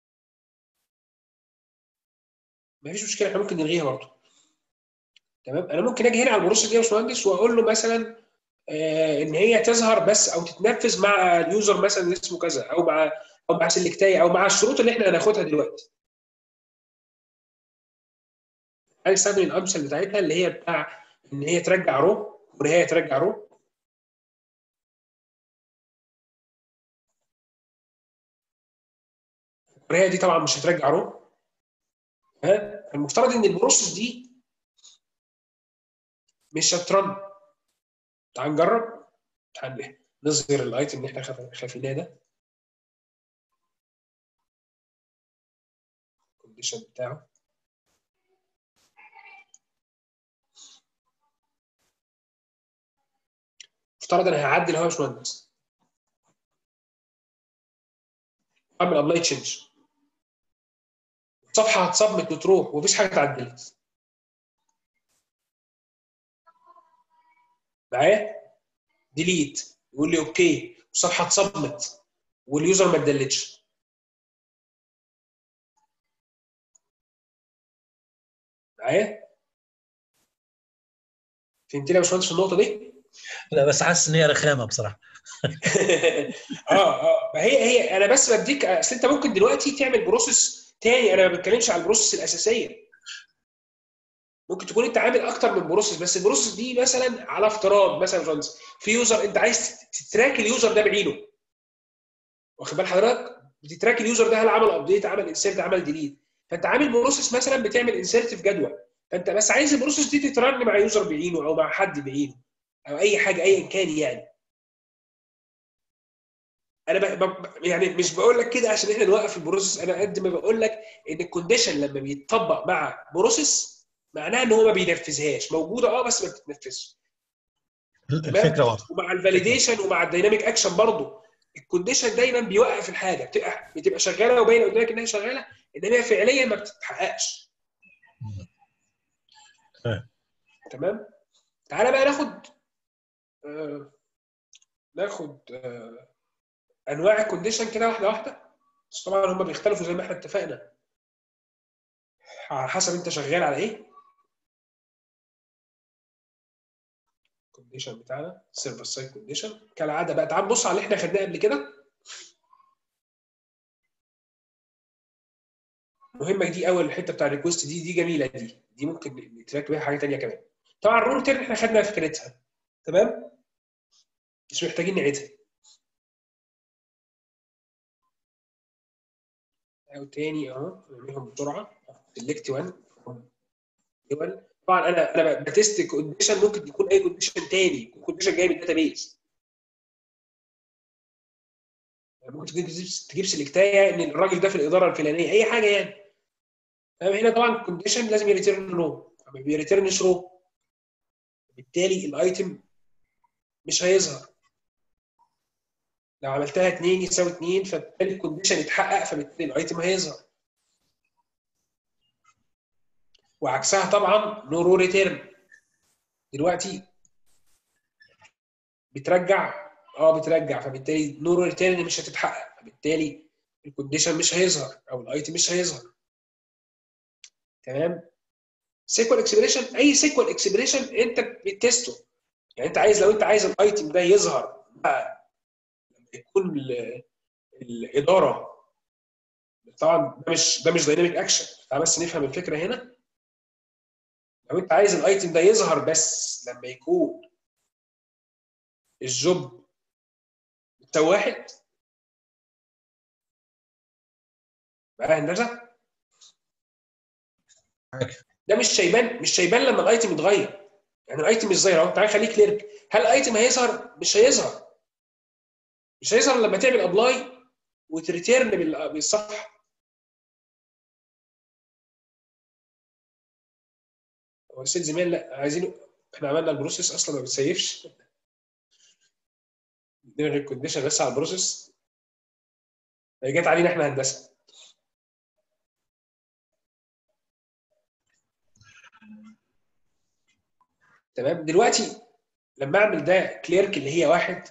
مفيش مشكله، احنا ممكن نلغيها برضه. تمام. انا ممكن اجي هنا على البروسيس دي يا باشمهندس واقول له مثلا آه ان هي تظهر بس او تتنفذ مع اليوزر مثلا اللي اسمه كذا، او مع او مع سلكتايه او مع الشروط اللي احنا هناخدها دلوقتي. هنستخدم الامثله بتاعتها اللي هي بتاع ان هي ترجع رو ونهايه ترجع رو. النهايه دي طبعا مش هترجع رو. ها المفترض ان البروسيس دي مش هترن. تعال نجرب. تعال نظهر الايتم اللي احنا خايفيناه ده، الكونديشن بتاعه. افترض انا هعدل اهو يا باشمهندس، اعمل ابلاي تشينج، الصفحه هتصمت وتروح ومفيش حاجه اتعدلت معايا. ديليت يقول لي اوكي، والصفحه اتصمت واليوزر ما اتدلتش. معايا؟ فهمتني يا باشمهندس في النقطه دي؟ لا بس حاسس ان هي رخامه بصراحه. اه اه ما هي هي انا بس بديك، اصل انت ممكن دلوقتي تعمل بروسيس تاني، انا ما بتكلمش على البروسيس الاساسيه. ممكن تكون انت عامل اكتر من بروسيس، بس البروسيس دي مثلا على افتراض مثلا فرانس في يوزر انت عايز تتراك اليوزر ده بعينه. واخد بال حضرتك؟ بتتراك اليوزر ده هل عمل ابديت، عمل انسيرت، عمل ديليت. فانت عامل بروسيس مثلا بتعمل انسيرت في جدول، فانت بس عايز البروسيس دي تترن مع يوزر بعينه او مع حد بعينه او اي حاجه ايا كان يعني. انا ب... ب... يعني مش بقول لك كده عشان احنا نوقف البروسيس، انا قد ما بقول لك ان الكونديشن لما بيتطبق مع بروسيس معناها ان هو ما بينفذهاش، موجوده اه بس ما بتتنفذش. تمام. الفكره واضحه. ومع الفاليديشن ومع الدايناميك اكشن برضه الكونديشن دايما بيوقف الحاجه، بتبقى بتبقى شغاله وباينه قدامك انها شغاله، انما هي فعليا ما بتتحققش. تمام. تمام. تعالى بقى ناخد آه ناخد آه انواع الكونديشن كده واحده واحده، بس طبعا هم بيختلفوا زي ما احنا اتفقنا على حسب انت شغال على ايه. الكونديشن بتاعنا سيرفر سايد كونديشن كالعاده بقى. تعال نبص على اللي احنا خدناه قبل كده. مهمه دي اول الحته بتاع الريكوست دي دي جميله، دي دي ممكن نتراك بيها حاجه ثانيه كمان. طبعا الرول تيرن احنا خدنا فكرتها، تمام، مش محتاجين نعيدها. او تاني اهو نعملهم بسرعه. سيلكت واحد دول. طبعا انا انا بتست كونديشن، ممكن يكون اي كونديشن تاني، كونديشن جاي من الداتا بيز. ممكن تجيب تجيب سلكتايه ان الراجل ده في الاداره الفلانيه، اي حاجه يعني. هنا طبعا الكونديشن لازم يريتيرن رو، ما بيريتيرنش رو بالتالي الايتم مش هيظهر. لو عملتها اتنين يساوي اتنين فبالتالي الكونديشن يتحقق، فبالتالي الايتم هيظهر. وعكسها طبعا نو رو ريتيرن. دلوقتي بترجع اه بترجع فبالتالي نو رو ريتيرن مش هتتحقق، فبالتالي الكونديشن مش هيظهر او الايتم مش هيظهر. تمام. سيكوال اكسبريشن، اي سيكوال اكسبريشن انت بتستو، يعني انت عايز لو انت عايز الايتم ده يظهر بقى لما يكون الاداره، طبعا ده مش ده مش دايناميك اكشن. تعال بس نفهم الفكره هنا. لو انت عايز الايتم ده يظهر بس لما يكون الجوب بتساوي واحد بقى هندسه، ده مش شايبان مش شايبان لما الايتم يتغير. يعني الايتم مش ظاهر اهو، تعالى خليه كليرك، هل الايتم هيظهر؟ مش هيظهر. مش هيظهر لما تعمل ابلاي وتريتيرن بالصح. هو السيل زمان لا عايزين، احنا عملنا البروسيس اصلا ما بتسيفش، نلغي الكونديشن بس على البروسيس. هي جت علينا احنا هندسه. تمام. دلوقتي لما اعمل ده كليرك اللي هي واحد،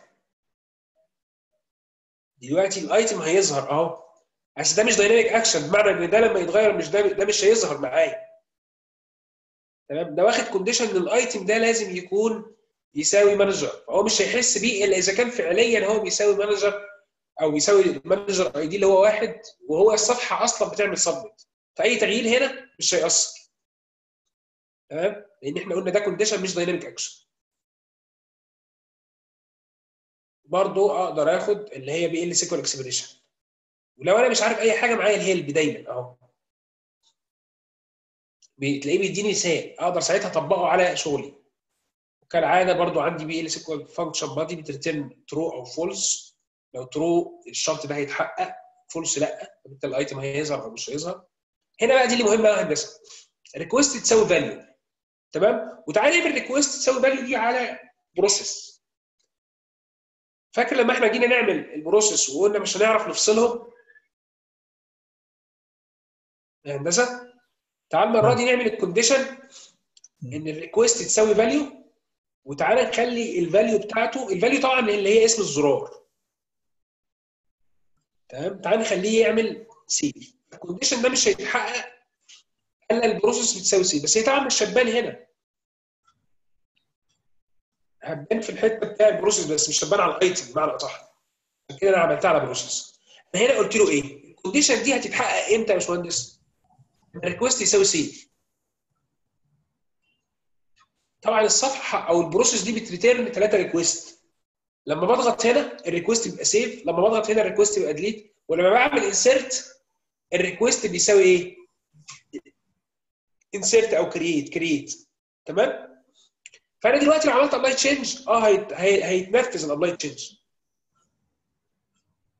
دلوقتي الايتم هيظهر اهو، بس ده مش دايناميك اكشن، بمعنى ان ده لما يتغير مش ده ده مش هيظهر معايا. تمام. ده واخد كونديشن ان الايتم ده لازم يكون يساوي مانجر، فهو مش هيحس بيه الا اذا كان فعليا هو بيساوي مانجر او بيساوي المانجر اي دي اللي هو واحد، وهو الصفحه اصلا بتعمل سبميت، فاي تغيير هنا مش هيأثر. تمام. لان احنا قلنا ده كونديشن مش دايناميك اكشن. برضو اقدر اخد اللي هي بي ال سيكوال اكسبريشن، ولو انا مش عارف اي حاجه معايا الهيلب دايما اهو بتلاقيه بيديني مثال اقدر ساعتها اطبقه على شغلي. وكالعاده برضو عندي بي ال سيكوال فانكشن بادي بتريتيرن ترو او فولس. لو ترو الشرط ده هيتحقق، فولس لا، فبالتالي الايتم هيظهر او مش هيظهر. هنا بقى دي اللي مهمه قوي هندسه، ريكوست تساوي فاليو. تمام. وتعالى نعمل ريكوست تساوي فاليو دي على بروسيس. فاكر لما احنا جينا نعمل البروسيس وقلنا مش هنعرف نفصلهم يا هندسه؟ تعال المره دي نعمل الكونديشن ان الريكوست تساوي فاليو، وتعالى نخلي الفاليو بتاعته، الفاليو طبعا اللي هي اسم الزرار. تمام. تعالى نخليه يعمل سي. الكونديشن ده مش هيتحقق الا البروسيس بتساوي سي، بس هي طبعا مش هتبان هنا، هتبان في الحته بتاع البروسيس بس مش هتبان على الايتم بمعنى اصح. عشان كده انا عملتها على بروسيس. انا هنا قلت له ايه؟ الكونديشن دي هتتحقق امتى يا باشمهندس؟ الريكوست يساوي سي. طبعا الصفحه او البروسيس دي بتريتيرن ثلاثه ريكوست. لما بضغط هنا الريكوست بيبقى سيف، لما بضغط هنا الريكوست بيبقى ديليت، ولما بعمل انسيرت الريكوست بيساوي ايه؟ انسيرت او كرييت كرييت. تمام. فانا دلوقتي لو عملت ابلاي تشينج اه هيت... هي... هيتنفذ الابلاي تشينج.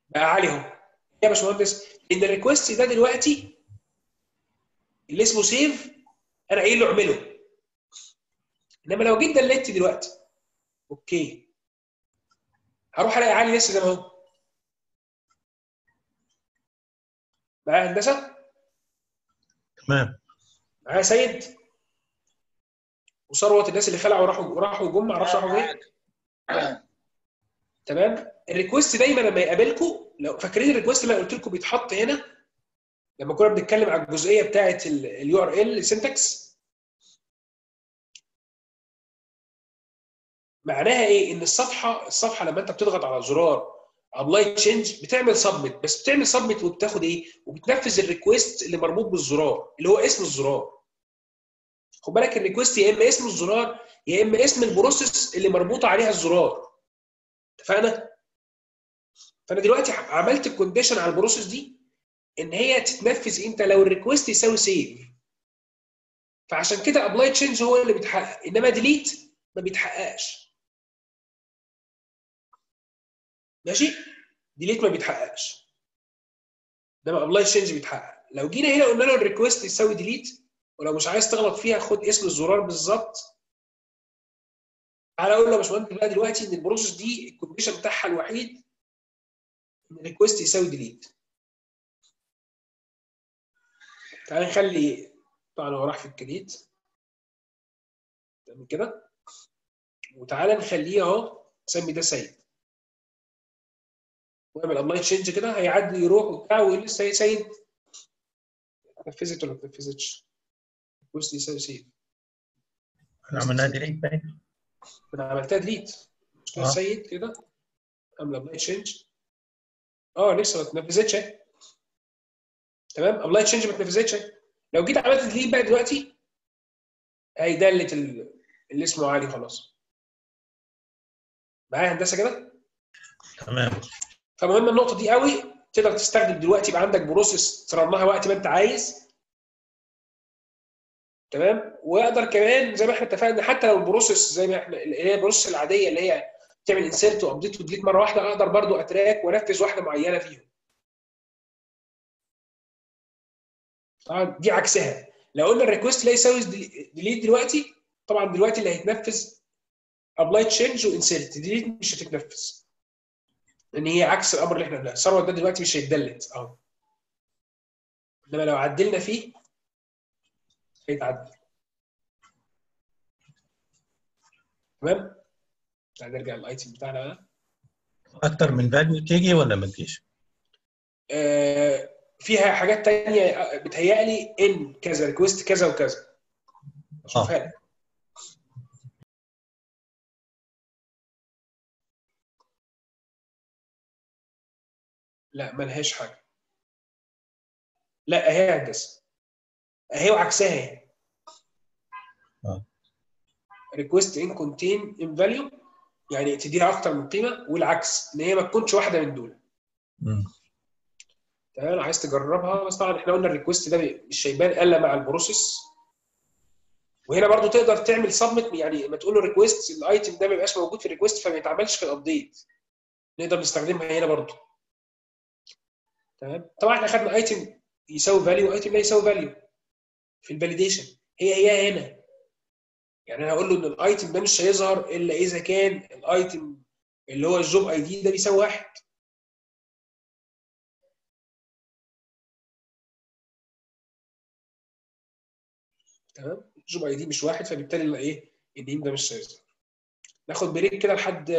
بقى عالي اهو يا باشمهندس، ان الريكوست ده دلوقتي اللي اسمه سيف انا قايل له اعمله. انما لو جيت دلت دلوقتي اوكي هروح الاقي عالي لسه زي ما هو. معايا هندسه؟ تمام. معايا سيد وثروت، الناس اللي خلعوا وراحوا وراحوا جم ما اعرفش راحوا فين. تمام. الريكوست دايما لما يقابلكم، لو فاكرين الريكوست اللي قلت لكم بيتحط هنا لما كنا بنتكلم على الجزئيه بتاعه اليو ار ال سينتاكس، معناها ايه؟ ان الصفحه الصفحه لما انت بتضغط على زرار ابلاي تشينج بتعمل سبميت، بس بتعمل سبميت وبتاخد ايه؟ وبتنفذ الريكوست اللي مربوط بالزرار اللي هو اسم الزرار. خد بالك الريكوست يا اما اسم الزرار يا اما اسم البروسيس اللي مربوطه عليها الزرار. اتفقنا؟ فانا دلوقتي عملت الكونديشن على البروسيس دي ان هي تتنفذ امتى؟ لو الريكوست يساوي سيف. فعشان كده ابلاي تشينج هو اللي بيتحقق، انما ديليت ما بيتحققش. ماشي؟ ديليت ما بيتحققش، انما ابلاي تشينج بيتحقق. لو جينا هنا قلنا له الريكوست يساوي ديليت، ولو مش عايز تغلط فيها خد اسم الزرار بالظبط. تعالى اقول له يا باشمهندس بقى دلوقتي ان البروسيس دي الكونديشن بتاعها الوحيد ان الريكوست يساوي ديليت. تعالى نخلي طبعا هو راح في الكريت تمام كده، وتعالى نخليه اهو نسمي ده سيد، واعمل ابلاي تشينج كده هيعدي يروح وبتاع ويقول لسه سيد نفذت ولا ما اتنفذتش. الريكوست يساوي سيف. احنا عملناها ديليت باين. انا عملتها ديليت مش كده. آه. سيد كده اعمل ابلاي تشينج. اه لسه ما اتنفذتش اهي. تمام. ابلاي تشينج ما اتنفذتش اهي. لو جيت عملت ديليت بقى دلوقتي هيدلت اللي اسمه عالي خلاص. معايا هندسه كده؟ تمام. فمهم النقطه دي قوي. تقدر تستخدم دلوقتي يبقى عندك بروسيس ترنها وقت ما انت عايز. تمام. واقدر كمان زي ما احنا اتفقنا حتى لو البروسيس زي ما احنا اللي هي البروسيس العاديه اللي هي تعمل انسيرت وابديت وديليت مره واحده، اقدر برضو اتراك وانفذ واحده معينه فيهم. طبعا دي عكسها. لو قلنا الريكوست لا يساوي ديليت دلوقتي، طبعا دلوقتي اللي هيتنفذ ابلاي تشينج وانسيرت، ديليت مش هتتنفذ لان هي عكس الامر اللي احنا قلناه. ثروت ده دلوقتي مش هيتدلت اهو، انما لو عدلنا فيه هيتعدل. تمام. نرجع للايتم بتاعنا بقى. اكتر من فاليو تيجي ولا ما تجيش؟ آه فيها حاجات تانية بتهيألي ان كذا ريكوست كذا وكذا. شوفها لك. لا ملهاش حاجه. لا اهي هندسه اهي وعكسها اهي. اه ريكوست ان كونتين ان فاليو يعني تديها اكتر من قيمه، والعكس ان هي ما تكونش واحده من دول. امم تمام. عايز تجربها بس طبعا احنا قلنا الريكوست ده مش هيبان الا مع البروسيس. وهنا برضو تقدر تعمل سبميت، يعني لما تقول له ريكوست الايتم ده ما يبقاش موجود في الريكوست فما يتعملش في الابديت، نقدر نستخدمها هنا برضو. تمام. طبعا احنا خدنا ايتم يساوي فاليو وايتم لا يساوي فاليو في الفاليديشن. هي هي هنا يعني انا هقول له ان الايتم ده مش هيظهر الا اذا كان الايتم اللي هو الجوب اي دي ده بيساوي واحد. تمام. الجوب اي دي مش واحد فبالتالي ايه النيم ده مش هيظهر. ناخد بريك كده لحد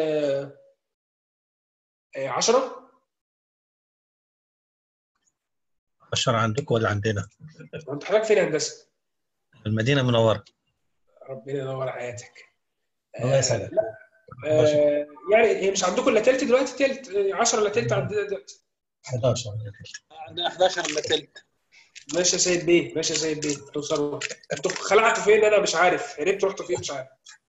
عشرة. عشرة عندكم ولا عندنا؟ انت حضرتك فين يا هندسه؟ المدينه منوره. ربنا ينور حياتك. الله يسعدك. آه يعني هي مش عندكم الا تلت دلوقتي؟ تلت عشرة الا تلت عندنا دلوقتي حداشر. عندنا احداشر الا تلت. ماشي يا سيد بيه، ماشي يا سيد بيه. توصلوا انتوا خلعتوا فين؟ انا مش عارف. هربتوا رحتوا فين؟ مش عارف.